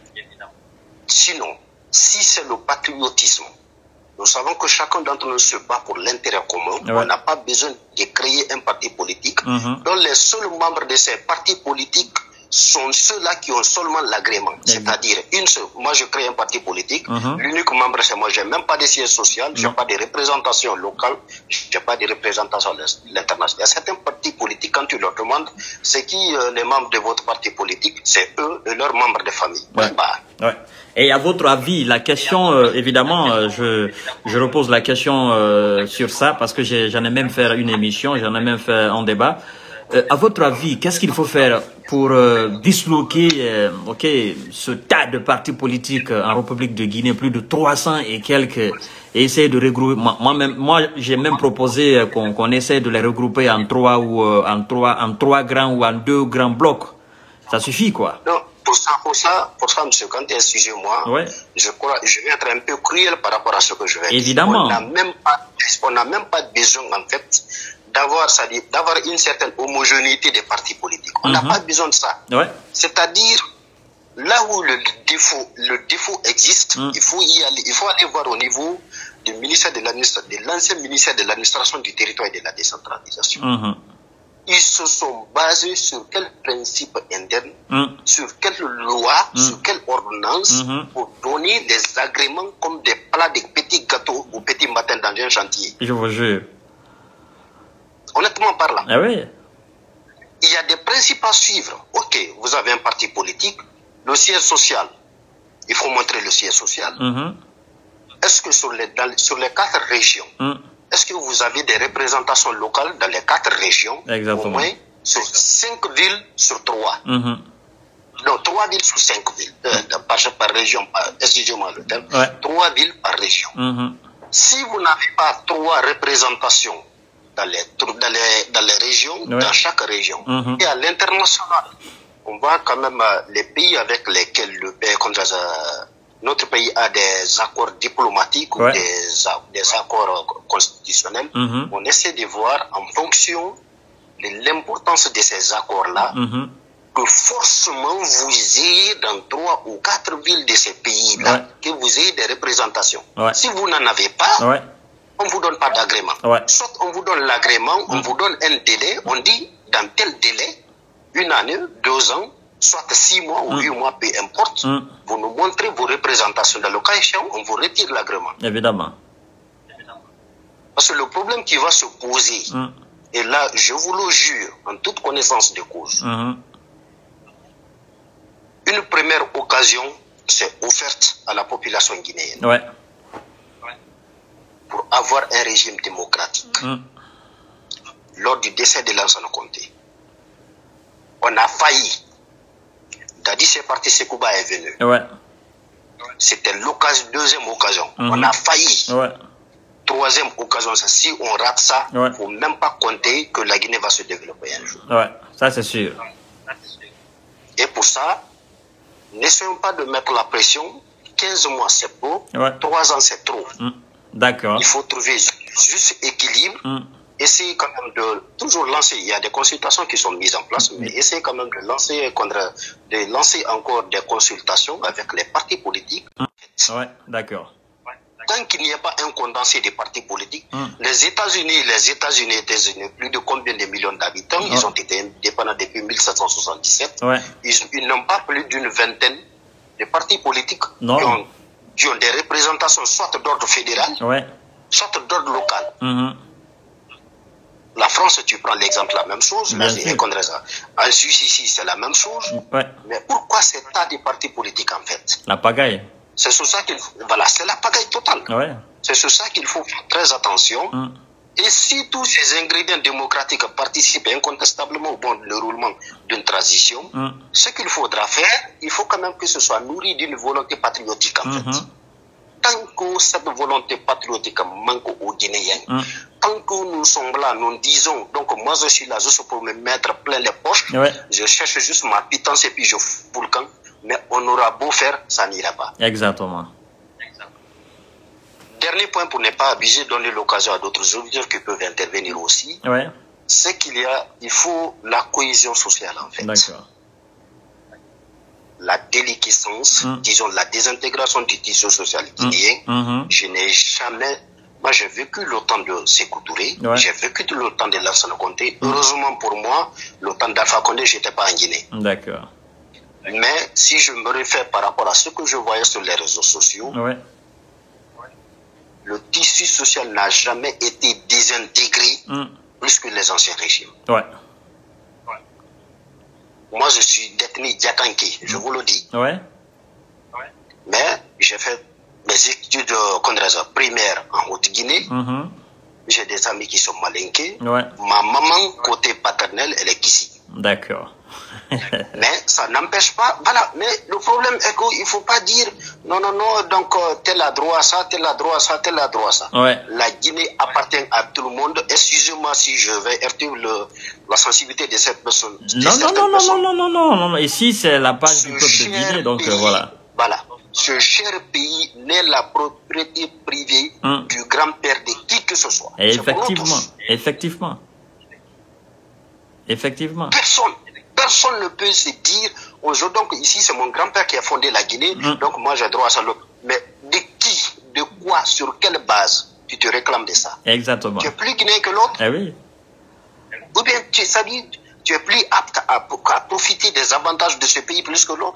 Sinon, si c'est le patriotisme, nous savons que chacun d'entre nous se bat pour l'intérêt commun. On n'a pas besoin de créer un parti politique dont les seuls membres de ces partis politiques sont ceux-là qui ont seulement l'agrément. C'est-à-dire, moi je crée un parti politique, l'unique membre c'est moi, je n'ai même pas de siège social, je n'ai pas de représentation locale, je n'ai pas de représentation à l'international. Il y a certains partis politiques, quand tu leur demandes, c'est qui les membres de votre parti politique, c'est eux et leurs membres de famille. Et à votre avis, la question, évidemment, je repose la question sur ça, parce que j'en ai même fait une émission, j'en ai même fait un débat. À votre avis, qu'est-ce qu'il faut faire pour disloquer ce tas de partis politiques en République de Guinée, plus de 300 et quelques, et essayer de regrouper. Moi, j'ai même proposé qu'on essaie de les regrouper en 3 grands ou en 2 grands blocs. Ça suffit, quoi. Non, pour ça, M. Kanté, excusez-moi, je crois, je vais être un peu cruel par rapport à ce que je vais dire. Évidemment. On n'a même pas besoin, en fait, d'avoir une certaine homogénéité des partis politiques. On n'a pas besoin de ça. C'est-à-dire, là où le défaut existe, il faut aller voir au niveau du ministère de l'ancien ministère de l'administration du territoire et de la décentralisation. Ils se sont basés sur quel principe interne, sur quelle loi, sur quelle ordonnance pour donner des agréments comme des plats de petits gâteaux ou petits matins dans un chantier. Je vous jure. Honnêtement parlant, il y a des principes à suivre. Ok, vous avez un parti politique, le siège social, il faut montrer le siège social. Est-ce que sur les 4 régions, est-ce que vous avez des représentations locales dans les 4 régions? Au moins sur 5 villes sur 3. Non, 3 villes sur 5 villes, par région, excusez-moi le terme, 3 villes par région. Si vous n'avez pas 3 représentations dans les régions, dans chaque région, et à l'international, on voit quand même les pays avec lesquels notre pays a des accords diplomatiques ou des accords constitutionnels. On essaie de voir en fonction de l'importance de ces accords-là, que forcément vous ayez dans 3 ou 4 villes de ces pays-là, que vous ayez des représentations. Si vous n'en avez pas, on ne vous donne pas d'agrément. Soit on vous donne l'agrément, on vous donne un délai, on dit dans tel délai, 1 année, 2 ans, soit 6 mois ou 8 mois, peu importe, vous nous montrez vos représentations. Dans le cas échéant, on vous retire l'agrément. Évidemment. Parce que le problème qui va se poser, et là, je vous le jure, en toute connaissance de cause, une première occasion s'est offerte à la population guinéenne. Ouais. Pour avoir un régime démocratique. Lors du décès de Lansana Conté, on a failli. Dadi c'est parti, Sekouba est venu. Ouais. C'était l'occasion, deuxième occasion. On a failli. Ouais. Troisième occasion, si on rate ça, il ne faut même pas compter que la Guinée va se développer un jour. Ouais, ça c'est sûr. Et pour ça, n'essayons pas de mettre la pression. 15 mois c'est beau, 3 ans c'est trop. D'accord. Il faut trouver juste équilibre. Essayer quand même de toujours lancer. Il y a des consultations qui sont mises en place, mais essayer quand même de lancer encore des consultations avec les partis politiques. Ouais, d'accord. Tant qu'il n'y a pas un condensé des partis politiques, les États-Unis, plus de combien de millions d'habitants, ils ont été indépendants depuis 1777. Ils n'ont pas plus d'une vingtaine de partis politiques qui ont des représentations soit d'ordre fédéral, soit d'ordre local. La France, tu prends l'exemple, la même chose. En Suisse, ici, c'est la même chose. Mais pourquoi ces tas de partis politiques, en fait? La pagaille. C'est sur ça qu'il faut... Voilà, c'est la pagaille totale. C'est sur ça qu'il faut faire très attention. Et si tous ces ingrédients démocratiques participent incontestablement au bon déroulement d'une transition, ce qu'il faudra faire, il faut quand même que ce soit nourri d'une volonté patriotique, en fait. Tant que cette volonté patriotique manque aux Guinéens, tant que nous sommes là, nous disons, donc moi je suis là juste pour me mettre plein les poches, je cherche juste ma pitance et puis je fous le camp, mais on aura beau faire, ça n'ira pas. Exactement. Dernier point pour ne pas abuser, donner l'occasion à d'autres auditeurs qui peuvent intervenir aussi, c'est il faut la cohésion sociale en fait. D'accord. La déliquescence, disons la désintégration du tissu social guinéen, je n'ai jamais... Moi, j'ai vécu le temps de Sékou Touré, j'ai vécu tout le temps de Lansana Conté. Heureusement pour moi, le temps d'Alpha Condé, je n'étais pas en Guinée. D'accord. Mais si je me réfère par rapport à ce que je voyais sur les réseaux sociaux, le tissu social n'a jamais été désintégré plus que les anciens régimes. Moi, je suis d'ethnie Diakanké, je vous le dis. Mais j'ai fait mes études primaires en Haute-Guinée. J'ai des amis qui sont malinqués. Ma maman, côté paternel, elle est ici. D'accord. Mais ça n'empêche pas. Voilà. Mais le problème est qu'il ne faut pas dire non, donc tel a droit à ça, tel a droit à ça, tel a droit à ça. La Guinée appartient à tout le monde. Excusez-moi si je vais heurter la sensibilité de cette personne. Non. Ici, c'est la page du peuple de Guinée, donc voilà. Voilà. Ce cher pays n'est la propriété privée du grand-père de qui que ce soit. Et effectivement. Personne ne peut se dire aujourd'hui, donc ici c'est mon grand-père qui a fondé la Guinée, donc moi j'ai droit à ça. Mais de qui, de quoi, sur quelle base tu te réclames de ça? Exactement. Tu es plus guinéen que l'autre? Oui. Ou bien tu es plus apte à profiter des avantages de ce pays plus que l'autre?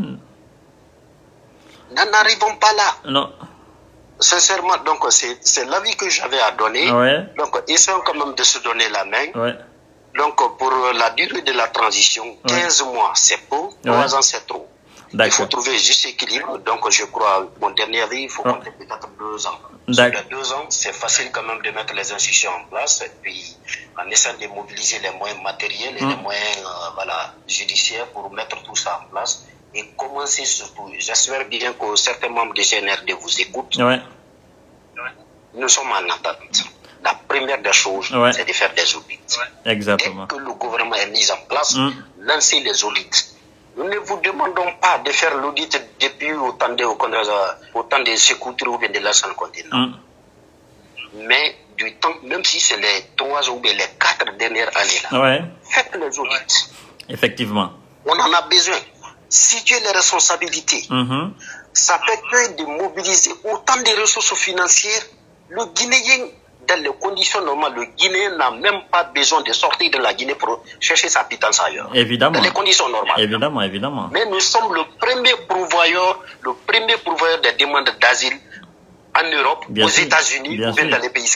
N'en arrivons pas là. Non. Sincèrement, donc c'est l'avis que j'avais à donner. Donc essayons quand même de se donner la main. Donc pour la durée de la transition, 15 mois c'est peu, 3 ans c'est trop. Il faut trouver juste équilibre. Donc je crois, mon dernier avis, il faut compter peut-être 2 ans. Sur les 2 ans, c'est facile quand même de mettre les institutions en place. Et puis en essayant de mobiliser les moyens matériels et les moyens judiciaires pour mettre tout ça en place. Et commencer surtout. J'espère bien que certains membres du CNRD vous écoutent. Nous sommes en attente. La première des choses, c'est de faire des audits. Exactement. Dès que le gouvernement est mis en place, lancez les audits. Nous ne vous demandons pas de faire l'audit depuis autant de Sékou Touré ou bien de Lansana Conté. Mais du temps, même si c'est les 3 ou bien les 4 dernières années-là, faites les audits. Effectivement. On en a besoin. Situer les responsabilités. Ça peut être de mobiliser autant de ressources financières. Le Guinéen, dans les conditions normales, le Guinéen n'a même pas besoin de sortir de la Guinée pour chercher sa pitance ailleurs. Évidemment. Dans les conditions normales. Évidemment. Mais nous sommes le premier pourvoyeur des demandes d'asile en Europe, aux États-Unis ou bien dans les pays scandinaves.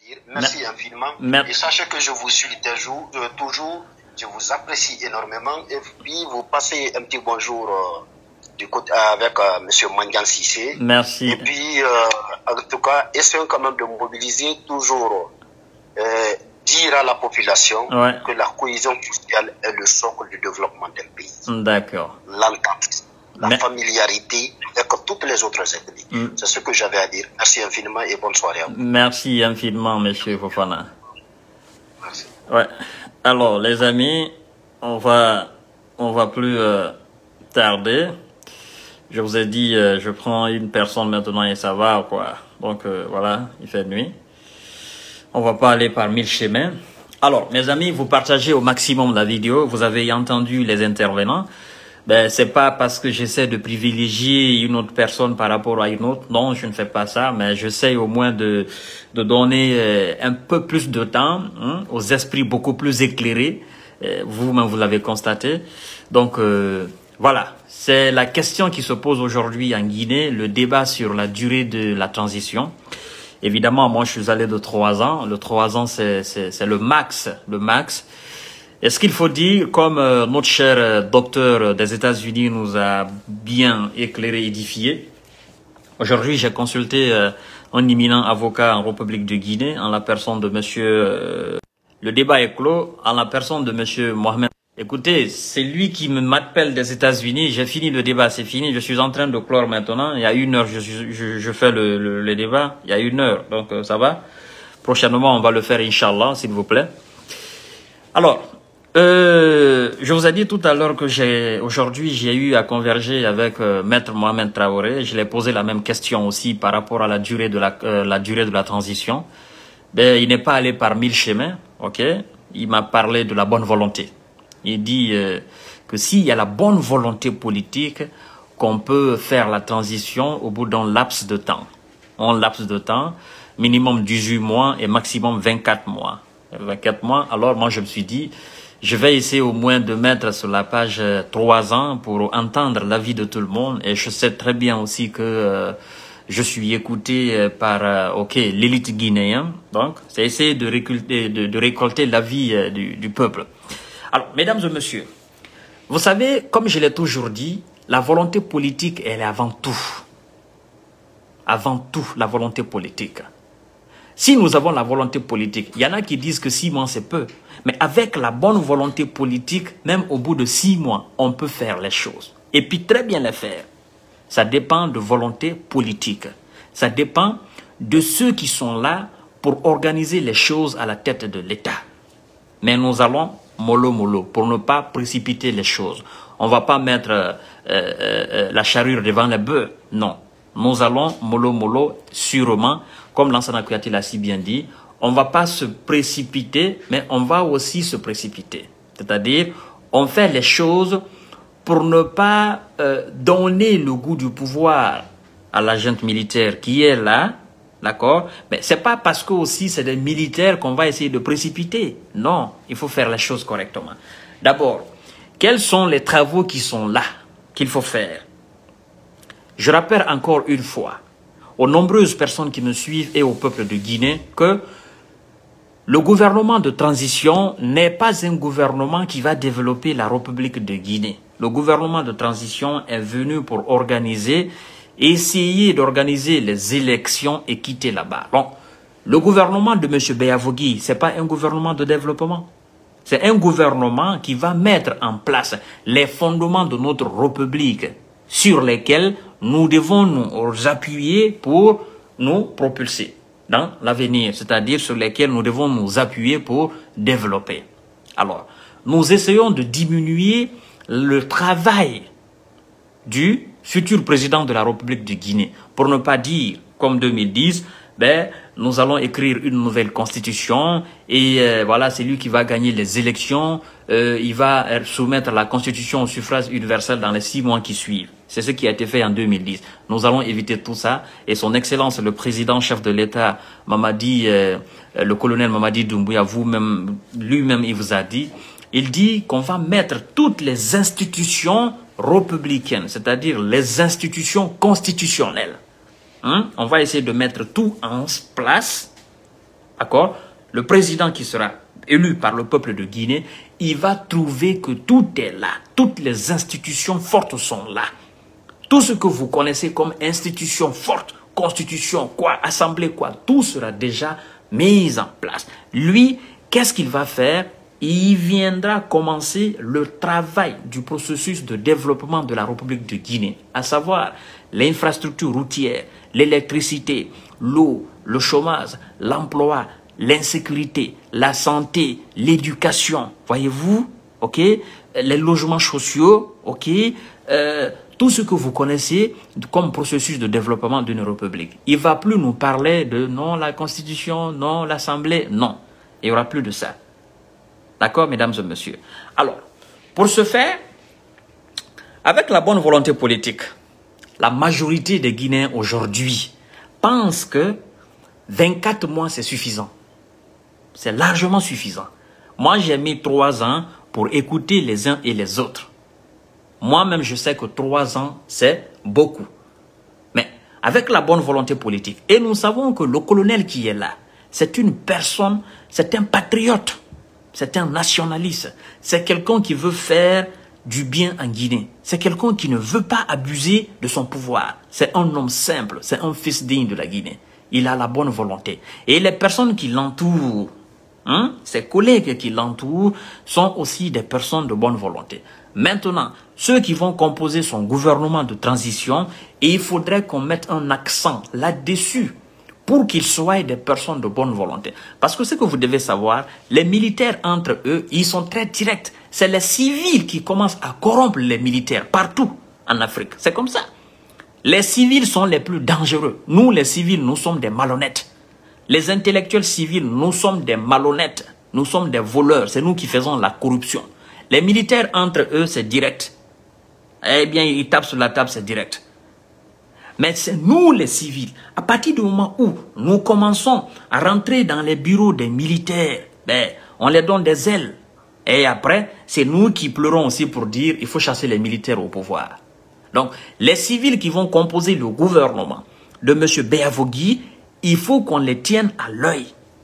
dire. Merci infiniment. Et sachez que je vous suis toujours. Je vous apprécie énormément. Et puis, vous passez un petit bonjour avec M. Mangan Sissé. Merci. Et puis, en tout cas, essayons quand même de mobiliser toujours, dire à la population que la cohésion sociale est le socle du développement d'un pays. D'accord. L'entente, la familiarité et que toutes les autres ethnies. C'est ce que j'avais à dire. Merci infiniment et bonne soirée à vous. Merci infiniment, M. Fofana. Merci. Ouais. Alors, les amis, on va plus tarder. Je vous ai dit, je prends une personne maintenant et ça va, quoi. Donc, voilà, il fait nuit. On va pas aller par 1000 chemins. Alors, mes amis, vous partagez au maximum la vidéo. Vous avez entendu les intervenants. Ben, c'est pas parce que j'essaie de privilégier une autre personne par rapport à une autre. Non, je ne fais pas ça, mais j'essaie au moins de donner un peu plus de temps aux esprits beaucoup plus éclairés. Vous-même, vous l'avez constaté. Donc, voilà. C'est la question qui se pose aujourd'hui en Guinée, le débat sur la durée de la transition. Évidemment, moi, je suis allé de 3 ans. Le 3 ans, c'est le max. Le max. Et ce qu'il faut dire, comme notre cher docteur des États-Unis nous a bien éclairé, édifié, aujourd'hui j'ai consulté un éminent avocat en République de Guinée, en la personne de monsieur... le débat est clos, en la personne de monsieur Mohamed. Écoutez, c'est lui qui m'appelle des États-Unis, j'ai fini le débat, c'est fini, je suis en train de clore maintenant, il y a 1 heure, je fais le débat, il y a 1 heure, donc ça va. Prochainement, on va le faire, Inch'Allah, s'il vous plaît. Alors... je vous ai dit tout à l'heure que aujourd'hui j'ai eu à converger avec Maître Mohamed Traoré. Je l'ai posé la même question aussi par rapport à la durée de la transition. Ben, il n'est pas allé par 1000 chemins, ok. Il m'a parlé de la bonne volonté. Il dit que s'il y a la bonne volonté politique, qu'on peut faire la transition au bout d'un laps de temps. Un laps de temps, minimum 18 mois et maximum 24 mois. 24 mois, alors moi je me suis dit... Je vais essayer au moins de mettre sur la page 3 ans pour entendre l'avis de tout le monde. Et je sais très bien aussi que je suis écouté par l'élite guinéenne. Donc, c'est essayer de récolter l'avis du peuple. Alors, mesdames et messieurs, vous savez, comme je l'ai toujours dit, la volonté politique, elle est avant tout. Avant tout, la volonté politique. Si nous avons la volonté politique, il y en a qui disent que 6 mois c'est peu. Mais avec la bonne volonté politique, même au bout de 6 mois, on peut faire les choses. Et puis très bien les faire. Ça dépend de volonté politique. Ça dépend de ceux qui sont là pour organiser les choses à la tête de l'État. Mais nous allons mollo mollo pour ne pas précipiter les choses. On ne va pas mettre la charrue devant les bœufs. Non. Nous allons mollo mollo sûrement. Comme Lansana Kouyaté l'a si bien dit, on ne va pas se précipiter, mais on va aussi se précipiter. C'est-à-dire, on fait les choses pour ne pas donner le goût du pouvoir à la junte militaire qui est là, d'accord? Mais ce n'est pas parce que aussi c'est des militaires qu'on va essayer de précipiter. Non, il faut faire les choses correctement. D'abord, quels sont les travaux qui sont là, qu'il faut faire? Je rappelle encore une fois, aux nombreuses personnes qui me suivent et au peuple de Guinée, que le gouvernement de transition n'est pas un gouvernement qui va développer la République de Guinée. Le gouvernement de transition est venu pour essayer d'organiser les élections et quitter là-bas. Donc, le gouvernement de M. Beyavogui, ce n'est pas un gouvernement de développement. C'est un gouvernement qui va mettre en place les fondements de notre République sur lesquels nous devons nous appuyer pour nous propulser dans l'avenir, c'est-à-dire sur lesquels nous devons nous appuyer pour développer. Alors, nous essayons de diminuer le travail du futur président de la République de Guinée, pour ne pas dire, comme 2010, ben, nous allons écrire une nouvelle constitution et voilà, c'est lui qui va gagner les élections, il va soumettre la constitution au suffrage universel dans les 6 mois qui suivent. C'est ce qui a été fait en 2010. Nous allons éviter tout ça et son excellence, le président chef de l'État, Mamadi, le colonel Mamadi Doumbouya, vous-même, lui-même, il vous a dit, il dit qu'on va mettre toutes les institutions républicaines, c'est-à-dire les institutions constitutionnelles. On va essayer de mettre tout en place d'accord, le président qui sera élu par le peuple de Guinée, il va trouver que tout est là. Toutes les institutions fortes sont là. Tout ce que vous connaissez comme institutions fortes, constitution, quoi, assemblée, quoi, tout sera déjà mis en place. Lui, qu'est-ce qu'il va faire? Il viendra commencer le travail du processus de développement de la République de Guinée, à savoir l'infrastructure routière, l'électricité, l'eau, le chômage, l'emploi, l'insécurité, la santé, l'éducation, voyez-vous, ok, les logements sociaux, ok, tout ce que vous connaissez comme processus de développement d'une république. Il ne va plus nous parler de non la constitution, non l'assemblée, non, il n'y aura plus de ça. D'accord, mesdames et messieurs? Alors, pour ce faire, avec la bonne volonté politique, la majorité des Guinéens aujourd'hui pensent que 24 mois, c'est suffisant. C'est largement suffisant. Moi, j'ai mis 3 ans pour écouter les uns et les autres. Moi-même, je sais que 3 ans, c'est beaucoup. Mais avec la bonne volonté politique, et nous savons que le colonel qui est là, c'est une personne, c'est un patriote. C'est un nationaliste. C'est quelqu'un qui veut faire du bien en Guinée. C'est quelqu'un qui ne veut pas abuser de son pouvoir. C'est un homme simple. C'est un fils digne de la Guinée. Il a la bonne volonté. Et les personnes qui l'entourent, ses collègues qui l'entourent, sont aussi des personnes de bonne volonté. Maintenant, ceux qui vont composer son gouvernement de transition, et il faudrait qu'on mette un accent là-dessus, pour qu'ils soient des personnes de bonne volonté. Parce que ce que vous devez savoir, les militaires entre eux, ils sont très directs. C'est les civils qui commencent à corrompre les militaires partout en Afrique. C'est comme ça. Les civils sont les plus dangereux. Nous, les civils, nous sommes des malhonnêtes. Les intellectuels civils, nous sommes des malhonnêtes. Nous sommes des voleurs. C'est nous qui faisons la corruption. Les militaires entre eux, c'est direct. Eh bien, ils tapent sur la table, c'est direct. Mais c'est nous les civils, à partir du moment où nous commençons à rentrer dans les bureaux des militaires, ben, on les donne des ailes. Et après, c'est nous qui pleurons aussi pour dire il faut chasser les militaires au pouvoir. Donc, les civils qui vont composer le gouvernement de M. Béavogui, il faut qu'on les tienne à l'œil.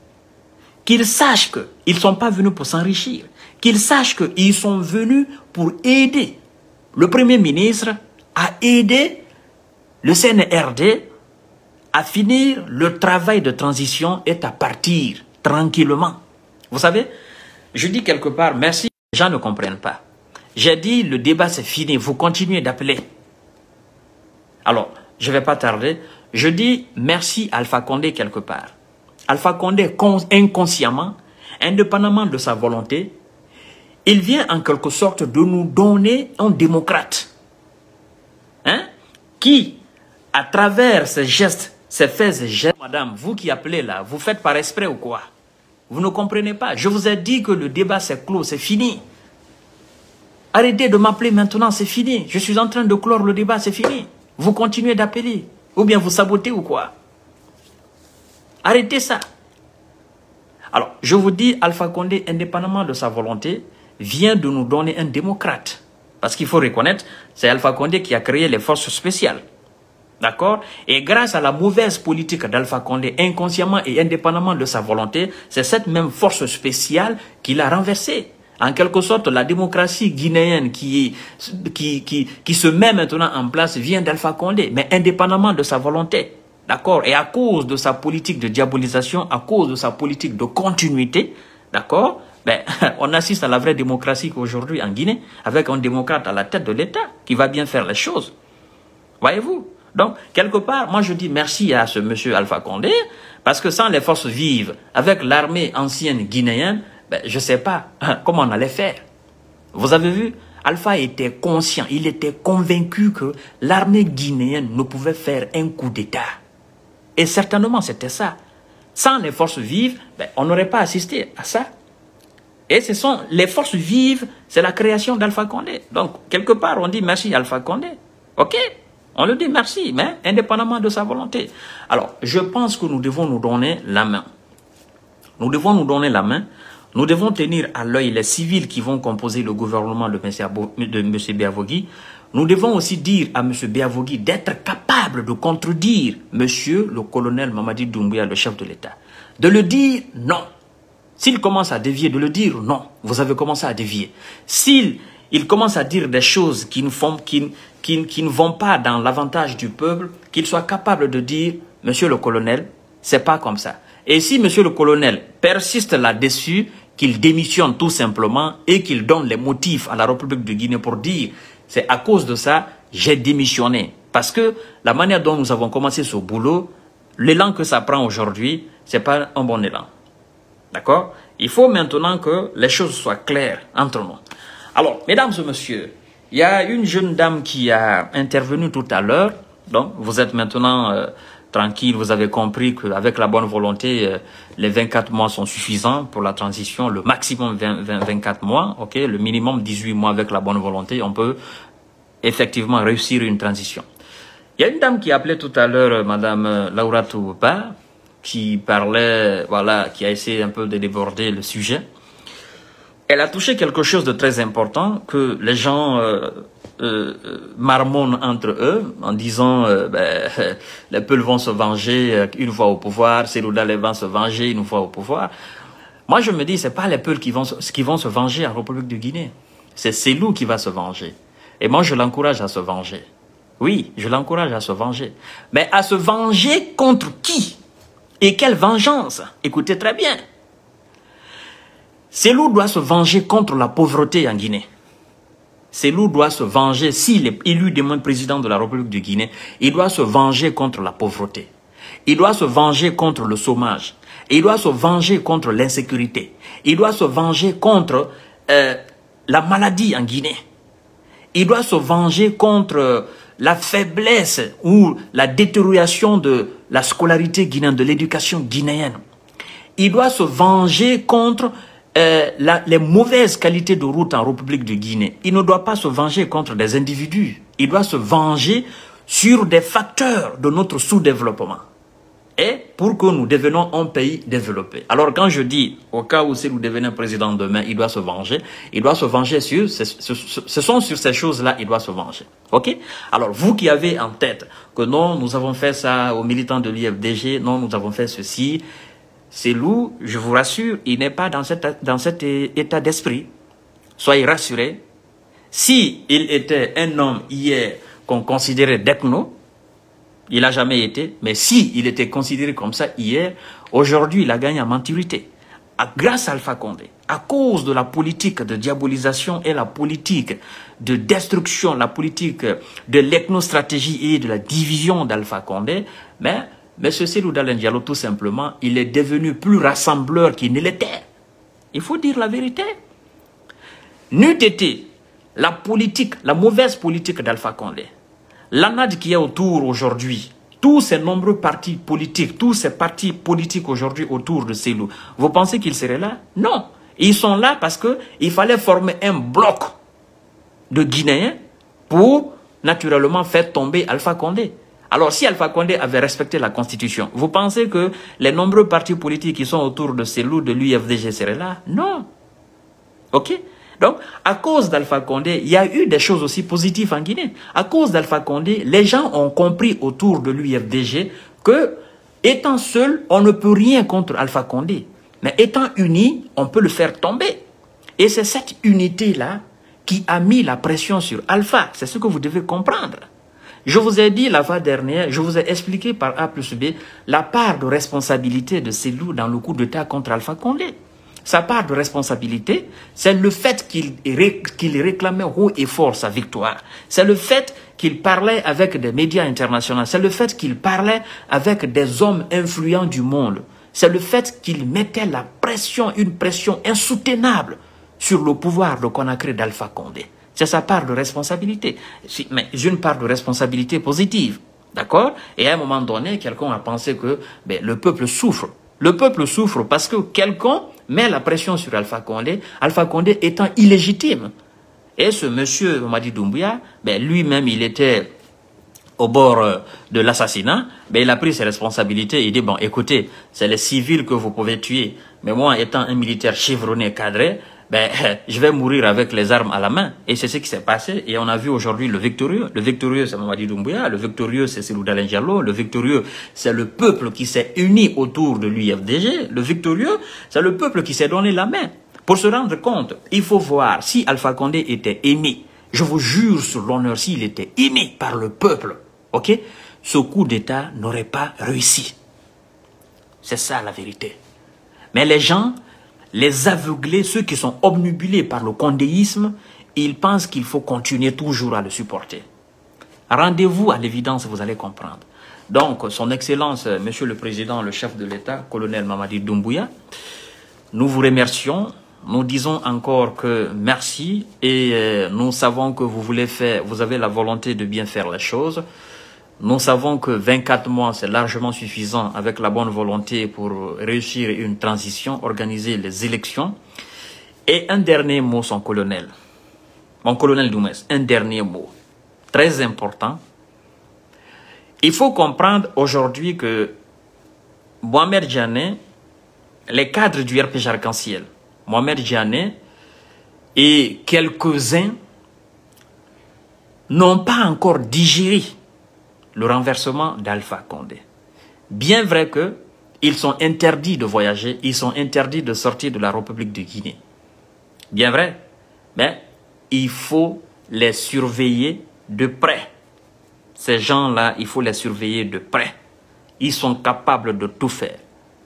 Qu'ils sachent qu'ils ne sont pas venus pour s'enrichir. Qu'ils sachent qu'ils sont venus pour aider le Premier ministre à aider le CNRD à finir le travail de transition et à partir tranquillement. Vous savez, je dis quelque part, merci, les gens ne comprennent pas. J'ai dit, le débat c'est fini, vous continuez d'appeler. Alors, je ne vais pas tarder. Je dis merci à Alpha Condé quelque part. Alpha Condé, inconsciemment, indépendamment de sa volonté, il vient en quelque sorte de nous donner un démocrate. Qui, à travers ces gestes, ces faits, ces gestes, madame, vous qui appelez là, vous faites par esprit ou quoi? Vous ne comprenez pas. Je vous ai dit que le débat c'est clos, c'est fini. Arrêtez de m'appeler maintenant, c'est fini. Je suis en train de clore le débat, c'est fini. Vous continuez d'appeler. Ou bien vous sabotez ou quoi? Arrêtez ça. Alors, je vous dis, Alpha Condé, indépendamment de sa volonté, vient de nous donner un démocrate. Parce qu'il faut reconnaître, c'est Alpha Condé qui a créé les forces spéciales. D'accord? Et grâce à la mauvaise politique d'Alpha Condé, inconsciemment et indépendamment de sa volonté, c'est cette même force spéciale qui l'a renversée. En quelque sorte, la démocratie guinéenne qui se met maintenant en place vient d'Alpha Condé, mais indépendamment de sa volonté. D'accord? Et à cause de sa politique de diabolisation, à cause de sa politique de continuité, d'accord? Ben, on assiste à la vraie démocratie qu'aujourd'hui en Guinée, avec un démocrate à la tête de l'État qui va bien faire les choses. Voyez-vous? Donc, quelque part, moi je dis merci à ce monsieur Alpha Condé, parce que sans les forces vives, avec l'armée ancienne guinéenne, ben, je ne sais pas comment on allait faire. Vous avez vu, Alpha était conscient, il était convaincu que l'armée guinéenne ne pouvait faire un coup d'État. Et certainement c'était ça. Sans les forces vives, ben, on n'aurait pas assisté à ça. Et ce sont les forces vives, c'est la création d'Alpha Condé. Donc, quelque part, on dit merci Alpha Condé. Ok? On le dit merci, mais indépendamment de sa volonté. Alors, je pense que nous devons nous donner la main. Nous devons nous donner la main. Nous devons tenir à l'œil les civils qui vont composer le gouvernement de M. Béavogui. Nous devons aussi dire à M. Béavogui d'être capable de contredire M. le colonel Mamadi Doumbouya, le chef de l'État. De le dire, non. S'il commence à dévier, de le dire, non. Vous avez commencé à dévier. S'il commence à dire des choses qui ne vont pas dans l'avantage du peuple, qu'il soit capable de dire, monsieur le colonel, c'est pas comme ça. Et si monsieur le colonel persiste là-dessus, qu'il démissionne tout simplement et qu'il donne les motifs à la République de Guinée pour dire, c'est à cause de ça, j'ai démissionné. Parce que la manière dont nous avons commencé ce boulot, l'élan que ça prend aujourd'hui, c'est pas un bon élan. D'accord? Il faut maintenant que les choses soient claires entre nous. Alors, mesdames et messieurs, il y a une jeune dame qui a intervenu tout à l'heure. Donc, vous êtes maintenant tranquille, vous avez compris qu'avec la bonne volonté, les 24 mois sont suffisants pour la transition, le maximum 24 mois, ok, le minimum 18 mois avec la bonne volonté, on peut effectivement réussir une transition. Il y a une dame qui appelait tout à l'heure, Madame Lauratou Ba, qui parlait, voilà, qui a essayé un peu de déborder le sujet. Elle a touché quelque chose de très important que les gens marmonnent entre eux en disant les peuples vont se venger une fois au pouvoir, Cellou Dalein va se venger une fois au pouvoir. Moi je me dis, c'est pas les peuples qui vont se venger en République de Guinée, c'est Cellou qui va se venger. Et moi je l'encourage à se venger. Oui, je l'encourage à se venger. Mais à se venger contre qui? Et quelle vengeance? Écoutez très bien. Cellou doit se venger contre la pauvreté en Guinée. Cellou doit se venger, s'il est élu demain président de la République de Guinée, il doit se venger contre la pauvreté. Il doit se venger contre le chômage. Il doit se venger contre l'insécurité. Il doit se venger contre la maladie en Guinée. Il doit se venger contre la faiblesse ou la détérioration de la scolarité guinéenne, de l'éducation guinéenne. Il doit se venger contre les mauvaises qualités de route en République de Guinée. Il ne doit pas se venger contre des individus. Il doit se venger sur des facteurs de notre sous-développement. Et pour que nous devenions un pays développé. Alors quand je dis, au cas où si nous devenons président demain, il doit se venger sur, ce sont sur ces choses-là, il doit se venger. Ok? Alors vous qui avez en tête que non, nous avons fait ça aux militants de l'IFDG, non, nous avons fait ceci, Cellou, je vous rassure, il n'est pas dans cet état d'esprit. Soyez rassurés. Si il était un homme hier qu'on considérait d'ethno, il n'a jamais été, mais si il était considéré comme ça hier, aujourd'hui il a gagné en maturité. Grâce à Alpha Condé, à cause de la politique de diabolisation et la politique de destruction, la politique de l'ethnostratégie et de la division d'Alpha Condé, mais M. Cellou Dalein Diallo, tout simplement, il est devenu plus rassembleur qu'il ne l'était. Il faut dire la vérité. N'eût été la politique, la mauvaise politique d'Alpha Condé, l'anade qui est autour aujourd'hui, tous ces nombreux partis politiques, tous ces partis politiques aujourd'hui autour de Cellou, vous pensez qu'ils seraient là? Non. Ils sont là parce qu'il fallait former un bloc de Guinéens pour, naturellement, faire tomber Alpha Condé. Alors, si Alpha Condé avait respecté la Constitution, vous pensez que les nombreux partis politiques qui sont autour de Cellou, de l'UFDG seraient là? Non. Ok? Donc, à cause d'Alpha Condé, il y a eu des choses aussi positives en Guinée. À cause d'Alpha Condé, les gens ont compris autour de l'UFDG que, étant seul, on ne peut rien contre Alpha Condé. Mais étant unis, on peut le faire tomber. Et c'est cette unité-là qui a mis la pression sur Alpha. C'est ce que vous devez comprendre. Je vous ai dit la fois dernière, je vous ai expliqué par A plus B la part de responsabilité de Cellou dans le coup d'État contre Alpha Condé. Sa part de responsabilité, c'est le fait qu'il réclamait haut et fort sa victoire. C'est le fait qu'il parlait avec des médias internationaux. C'est le fait qu'il parlait avec des hommes influents du monde. C'est le fait qu'il mettait la pression, une pression insoutenable sur le pouvoir de Conakry d'Alpha Condé. C'est sa part de responsabilité. Mais une part de responsabilité positive. D'accord? Et à un moment donné, quelqu'un a pensé que le peuple souffre. Le peuple souffre parce que quelqu'un met la pression sur Alpha Condé étant illégitime. Et ce monsieur Mamadi Doumbouya, lui-même, il était au bord de l'assassinat, il a pris ses responsabilités. Il dit, bon, écoutez, c'est les civils que vous pouvez tuer. Mais moi, étant un militaire chevronné, cadré, ben, je vais mourir avec les armes à la main. Et c'est ce qui s'est passé. Et on a vu aujourd'hui le victorieux. Le victorieux, c'est Mamadi Doumbouya. Le victorieux, c'est Cellou Dalein Diallo. Le victorieux, c'est le peuple qui s'est uni autour de l'UFDG. Le victorieux, c'est le peuple qui s'est donné la main. Pour se rendre compte, il faut voir si Alpha Condé était aimé. Je vous jure sur l'honneur, s'il était aimé par le peuple, ok, ce coup d'État n'aurait pas réussi. C'est ça la vérité. Mais les gens, les aveuglés, ceux qui sont obnubilés par le condéisme, ils pensent qu'il faut continuer toujours à le supporter. Rendez-vous à l'évidence, vous allez comprendre. Donc, son Excellence, Monsieur le Président, le chef de l'État, colonel Mamadi Doumbouya, nous vous remercions. Nous disons encore que merci et nous savons que vous avez la volonté de bien faire les choses. Nous savons que 24 mois, c'est largement suffisant avec la bonne volonté pour réussir une transition, organiser les élections. Et un dernier mot, son colonel. Mon colonel Doumès, un dernier mot. Très important. Il faut comprendre aujourd'hui que Mohamed Djané, les cadres du RPG Arc-en-Ciel, Mohamed Djané et quelques-uns n'ont pas encore digéré le renversement d'Alpha Condé. Bien vrai qu'ils sont interdits de voyager, ils sont interdits de sortir de la République de Guinée. Bien vrai, mais il faut les surveiller de près. Ces gens-là, il faut les surveiller de près. Ils sont capables de tout faire.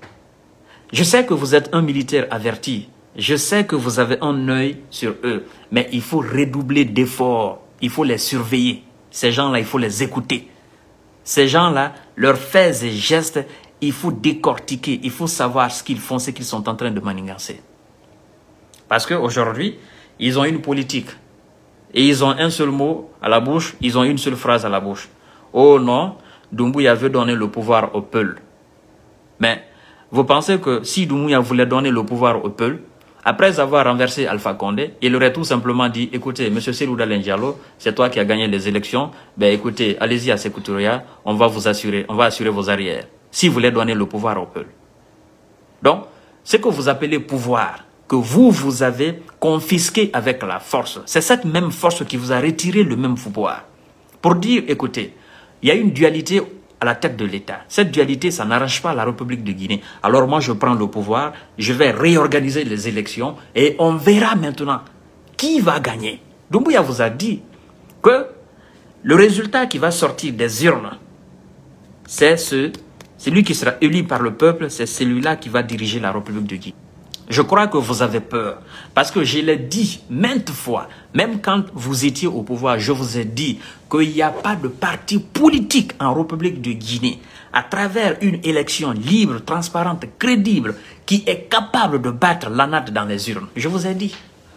Je sais que vous êtes un militaire averti. Je sais que vous avez un œil sur eux, mais il faut redoubler d'efforts. Il faut les surveiller. Ces gens-là, il faut les écouter. Ces gens-là, leurs faits et gestes, il faut décortiquer. Il faut savoir ce qu'ils font, ce qu'ils sont en train de manigancer. Parce qu'aujourd'hui, ils ont une politique. Et ils ont un seul mot à la bouche, ils ont une seule phrase à la bouche. Oh non, Doumbouya veut donner le pouvoir au peuple. Mais vous pensez que si Doumbouya voulait donner le pouvoir au peuple, après avoir renversé Alpha Condé, il aurait tout simplement dit, écoutez, M. Cellou Dalein Diallo, c'est toi qui as gagné les élections, ben écoutez, allez-y à Sékou Touré, on va vous assurer, on va assurer vos arrières, si vous voulez donner le pouvoir au peuple. Donc, ce que vous appelez pouvoir, que vous avez confisqué avec la force, c'est cette même force qui vous a retiré le même pouvoir. Pour dire, écoutez, il y a une dualité à la tête de l'État. Cette dualité, ça n'arrange pas la République de Guinée. Alors moi, je prends le pouvoir, je vais réorganiser les élections et on verra maintenant qui va gagner. Doumbouya vous a dit que le résultat qui va sortir des urnes, c'est celui qui sera élu par le peuple, c'est celui-là qui va diriger la République de Guinée. Je crois que vous avez peur, parce que je l'ai dit maintes fois, même quand vous étiez au pouvoir, je vous ai dit qu'il n'y a pas de parti politique en République de Guinée, à travers une élection libre, transparente, crédible, qui est capable de battre l'ANAD dans les urnes. Je vous ai dit.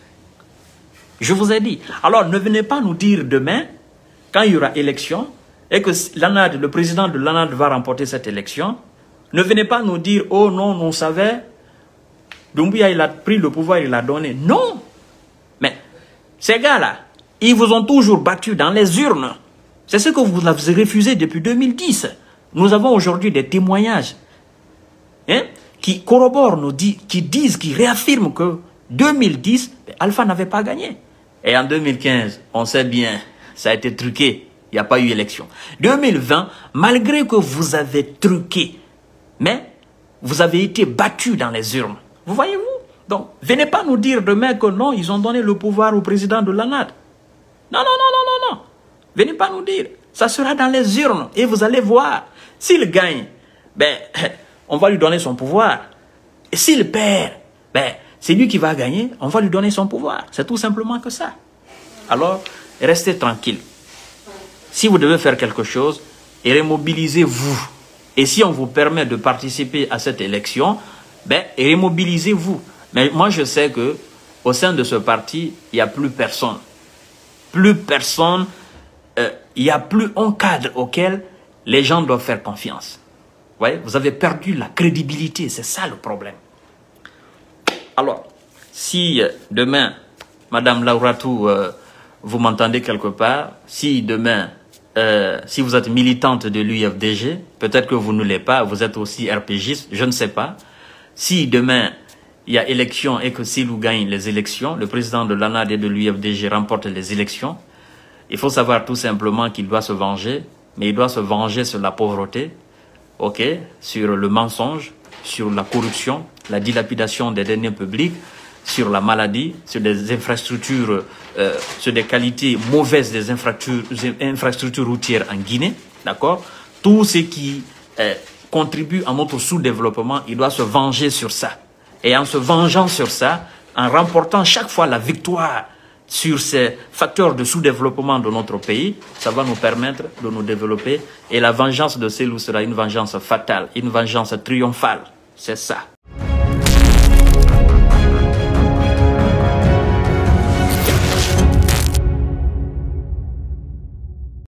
Je vous ai dit. Alors ne venez pas nous dire demain, quand il y aura élection, et que l'ANAD, le président de l'ANAD va remporter cette élection, ne venez pas nous dire, oh non, on savait, Doumbouya, il a pris le pouvoir, il l'a donné. Non. Mais ces gars-là, ils vous ont toujours battu dans les urnes. C'est ce que vous avez refusé depuis 2010. Nous avons aujourd'hui des témoignages qui corroborent, qui réaffirment que 2010, Alpha n'avait pas gagné. Et en 2015, on sait bien, ça a été truqué. Il n'y a pas eu élection. 2020, malgré que vous avez truqué, mais vous avez été battu dans les urnes. Vous voyez-vous? Donc, venez pas nous dire demain que non, ils ont donné le pouvoir au président de l'ANAD. Non, non, non, non, non, non. Venez pas nous dire. Ça sera dans les urnes et vous allez voir. S'il gagne, ben, on va lui donner son pouvoir. Et s'il perd, ben, c'est lui qui va gagner, on va lui donner son pouvoir. C'est tout simplement que ça. Alors, restez tranquille. Si vous devez faire quelque chose, remobilisez-vous. Et si on vous permet de participer à cette élection, ben, remobilisez-vous. Mais moi, je sais que au sein de ce parti, il n'y a plus personne. Plus personne, il n'y a plus un cadre auquel les gens doivent faire confiance. Vous voyez, vous avez perdu la crédibilité, c'est ça le problème. Alors, si demain, Madame Lauratou, vous m'entendez quelque part, si demain, si vous êtes militante de l'UFDG, peut-être que vous ne l'êtes pas, vous êtes aussi RPGiste, je ne sais pas. Si demain, il y a élection et que Selou gagne les élections, le président de l'ANAD et de l'UFDG remporte les élections, il faut savoir tout simplement qu'il doit se venger, mais il doit se venger sur la pauvreté, sur le mensonge, sur la corruption, la dilapidation des deniers publics, sur la maladie, sur des infrastructures, sur des qualités mauvaises des infrastructures routières en Guinée, d'accord? Tout ce qui contribue à notre sous-développement, il doit se venger sur ça. Et en se vengeant sur ça, en remportant chaque fois la victoire sur ces facteurs de sous-développement de notre pays, ça va nous permettre de nous développer. Et la vengeance de Selou sera une vengeance fatale, une vengeance triomphale. C'est ça.